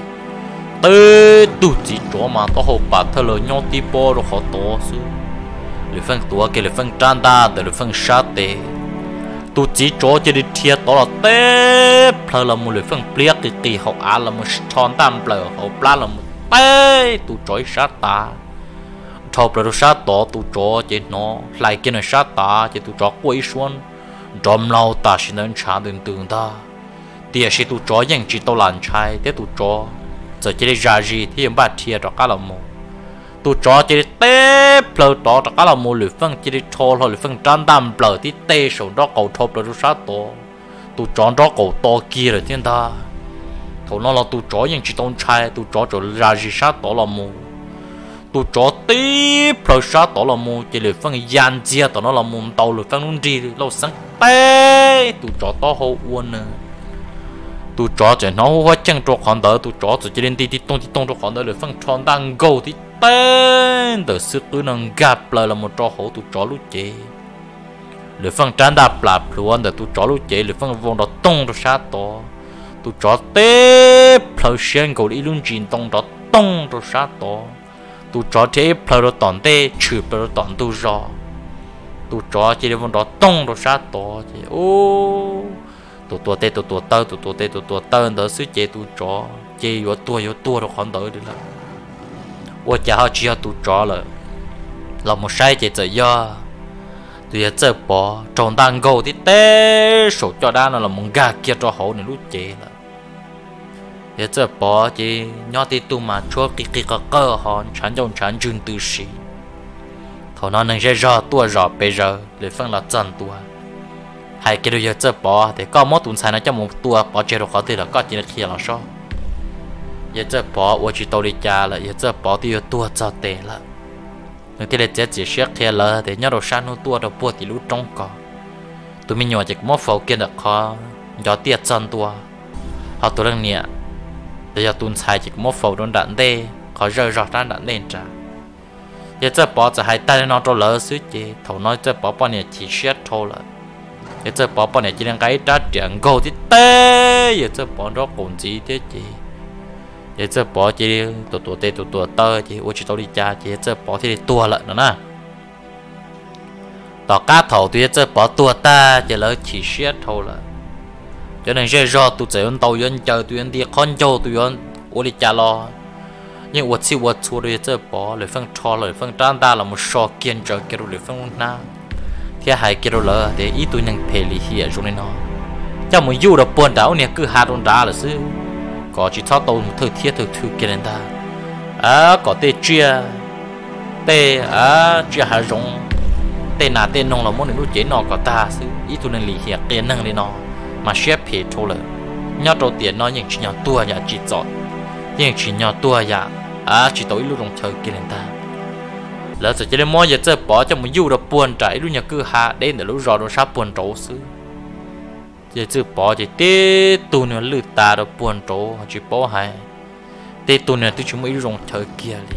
tới tu chỉ trò mà to hộp bạc thơ lời nhau tí bò rồi họ to xứ đi phân tua kia đi phân tràn đa để đi phân sát tê tu chỉ trò chỉ đi thiệt to là tê phơi là một đi phân pliết thì tì học á là một tròn tam phơi học pla là một tê tu trói sát ta thầu rồi sát tỏ tụ chó chỉ nó lại kia nó sát ta chỉ tụ chó quay xuống đom lâu ta xin nên trả đường tường ta tiệt sĩ tụ chóยังchỉ tao làm trái thế tụ chó giờ chỉ để ra gì thì em bắt thiệt cho cá làm mù tụ chó chỉ để té pleu tỏ cho cá làm mù lưỡi phân chỉ để cho lưỡi phân tràn đam pleu thì té sầu đó cầu thầu rồi sát tỏ tụ chó đó cầu to kia rồi thiên ta thầu nó là tụ chóยังchỉ tao trái tụ chó rồi ra gì sát tỏ làm mù tụ chó tí rồi sát tỏ là mù chỉ lưỡi phân gian chia tỏ nó là mù tàu lưỡi phân luôn đi lâu sáng té tụ chó to hậu uốn nè tụ chó chỉ nó hóa chân cho khoản đỡ tụ chó chỉ lên đi đi tông đi tông cho khoản đỡ lưỡi phân tròn đang gâu thì tên từ sức cứ nâng gặp lại là một trò hổ tụ chó lúc chế lưỡi phân trán đạp lạp luôn để tụ chó lúc chế lưỡi phân vòng đó tung đó sát to tụ chó tép phơi xuyên cầu đi luôn chín tung đó tung đó sát to tụ chó thế phơi đó tòn tê chửi phơi đó tòn tụ giò tụ chó chỉ để vòng đó tung đó sát to chứ ô tụ tua tê tụ tua tơ tụ tua tê tụ tua tơ đó xứ chế tụ chó chế vô tua vô tua đó còn tới được là我家好只要都着了，老母晒姐这样，对这包长蛋糕的带手脚蛋了，老母家接着好你路接了，也这包姐鸟的都嘛说给给个个好，全种全种都是，头那能些热多热别热，来分了真多，还给了也这包的搞么东菜呢，叫么多包接着好的了，搞进来去了说。giờ这bỏ我去到你家了，giờ这bỏ thì tua cho tệ了，người ta lại chỉ xét theo là để nhớ đồ san nó tua đồ bùa thì lúc trong cỏ, tụi mình nhỏ chỉ có một phẩu kia được khó, nhỏ tiệt chân tua, họ tụi đang nhẹ, để giờ tuần sai chỉ có một phẩu đón đạn đê, khó rơi rọt ra đạn lên trả, giờ这bỏจะให้tay nó cho lỡ xứ chị, thầu nói这bỏ bao nhiêu chỉ xét thôi là, giờ这bỏ bao nhiêu chỉ đang cái trả tiền gầu thì tê, giờ这bỏ đó còn gì thế chị. giờ这bỏ chỉ tổ tổ tê tổ tổ tơ chỉ我只到你家chỉ这bỏ thì tua lợn nữa nè tỏ cá thầu thì这bỏ tua ta chỉ lỡ chỉ xét thôi là cho nên giờ do tụi trẻ tàu yên chờ tụi yên đi con châu tụi yên我đi cha lo nhưng我chỉ我出的这bỏ lại phân cho lại phân trang ta là một số kiên trợ cái rồi phân na thì hai cái rồi lỡ để ít tụi nhân thể lý hiện rồi nó cho một du được buồn đảo này cứ hai đồn đá là xứ có chỉ tháo tàu thời thiết thời thứ kia lên ta à có tê chia tê à chia hai rong tê nà tê nong là món này chế nọ có ta xứ ít tụi nên lì hiện tiền năng lên nó mà xếp hết thôi là nhau đầu tiền nó những chỉ nhau tua nhà chỉ chọn những chỉ nhau tua nhà à chỉ tối lúc rong thời kia lên ta lỡ sẽ chỉ để mua giờ chơi bỏ cho một du được buồn trái lúc nhà cứ hạ đến để lúc rồi nó sắp buồn trấu xứ giờ chưa bỏ thì tê tu nữa lư ta đó buồn trố chỉ bỏ hay tê tu nữa tôi chỉ mới dùng thời kia đi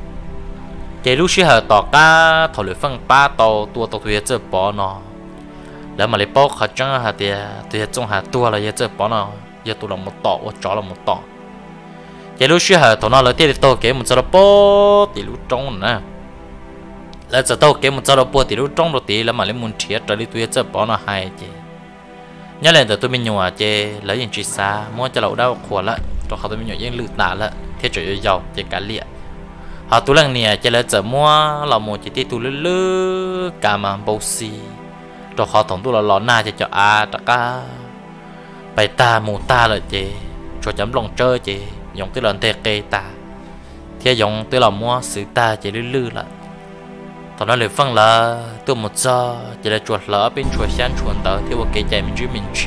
cái lúc xưa tỏ cá thổi lửa phân ba tàu tua tàu thuê chưa bỏ nóแล้วmà lấy bỏ khát trăng hạt thì thì trong hạt tua là giờ chưa bỏ nó giờ tu là một tọ và chó là một tọ cái lúc xưa thổi nó lấy tê tàu cái một giờ bỏ thì lúc trong nèแล้วgiờ tàu cái một giờ bỏ thì lúc trong rồi thìแล้วmà lấy muốn thiệt rồi đi thuê chưa bỏ nó hay chứ nhớ lên từ tôi mình nhua chê lấy những chuyện xa mua cho lẩu đau khổ lại rồi họ tôi mình nhua những lự tả lại thiết trời giàu chê cá liệt họ tôi lần nè chê lấy chợ mua là một chỉ tiêu tôi lư lư cả mà bầu xì rồi họ tổng tôi là lò na chê cho à tất cả bài ta mù ta lại chê cho chấm lòng chơi chê dùng tôi lần tê kê ta thế dùng tôi là mua sự ta chê lư lư lại thằng nó liền phân là tôi một giờ chỉ là chuột lỡ bên chuột sáng chuột tờ thì một cái chạy mình chỉ mình chỉ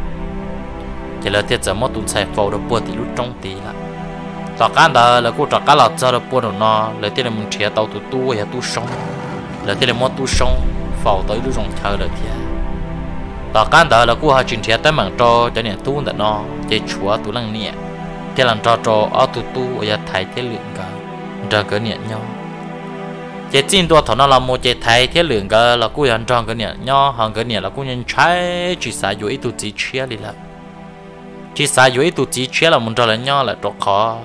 chỉ là thiết giờ mất tuần sai phô được bùa thì lúc trong tí là tao cá đó là cô trò cá lọt giờ được bùa được nó lấy tiền là mình chia tàu tụ tu hay tu sông lấy tiền là mất tu sông phô tới lúc trong chờ được thì tao cá đó là cô họ chuyển chia tới mảng trò cho nên tu được nó chơi chúa tu lăng nhẹ thì làm trò trò ở tu tu ở thái thế lượng cả trò cái nhẹ nhau chế chínตัวthằng nó là một chế thái thế lượng cái là cô ăn tròn cái nhẹ nhau hàng cái nhẹ là cô nhân trái chỉ xài dưới tụ chỉ chia đi là chỉ xài dưới tụ chỉ chia là một trò là nhau là trò khó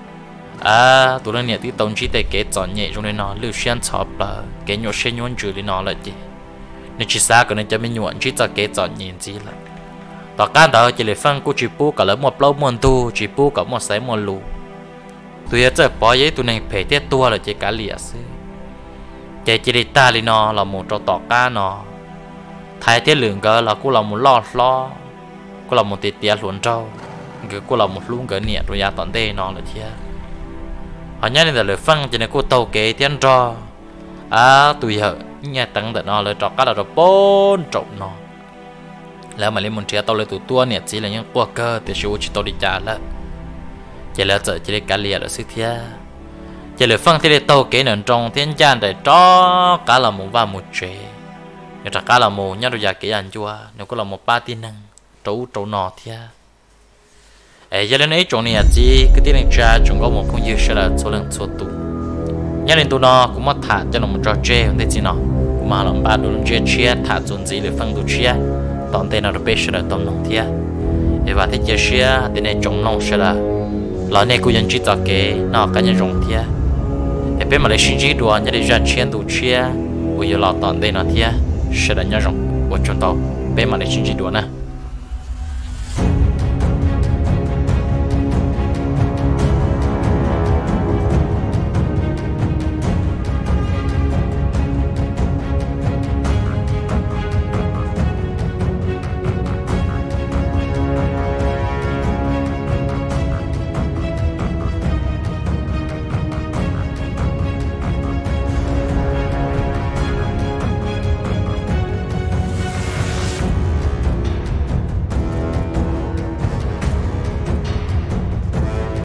à tụi nó nhẹ tí tông chỉ để cái chọn nhẹ trong này nó lưu xuyên chọc là cái nhọ xuyên nhon chữ đi nó là gì nên chỉ xài cái này cho mình nhọn chỉ cho cái chọn nhẹ gì là tao can đó chỉ để phân cô chỉ bu cả lấy một lâu một tu chỉ bu cả một sấy một lù tụi giờ chơi bỏ giấy tụi này phải tiết tua là chỉ cả liệt xí cái chỉ để ta đi nó là một trò tỏ cá nó thái tiết lượng cái là cô là một lo lo cô là một tiệt tiệt luồn trâu cái cô là một luôn cái nhẹ rồi ya tận đây nó là thế họ nhớ là lời phân cho nên cô tàu kế tiền trò à tụi giờ nghe tăng để nó lời trò cá là trò bốn trộn nóแล้วmà lên một chiếc tàu lời tụi tua nhẹ chỉ là những qua cơ để show chỉ tàu đi trả lại chỉ là giờ chỉ là cá liệt là sự thế chỉ là phân thì tàu kế nền trong thiên gian để cho cả là một và một chế nhưng chắc cả là một nhớ được giờ kế anh chua nếu có là một ba tin năng trâu trâu nọ thế ấy cho nên ấy chỗ này chỉ cái tiếng cha chúng có một công việc sẽ là số lượng số tụ nhớ lên tụi nó cũng mất thả cho nó một trò chơi không thấy gì nó cũng mà làm ba đồ chơi chia thả chuẩn gì để phân đồ chia tòn tên nó được biết là tôm nông thia để vào thì chơi chia để này trồng nông sẽ là lỡ này cũng nhận chỉ cho cái nó cái nhân rồng thia để biết mà lấy sinh chỉ đùa nhớ để ra chia đồ chia bây giờ lỡ tòn tên nó thia sẽ là nhân rồng của chúng tao biết mà lấy sinh chỉ đùa nè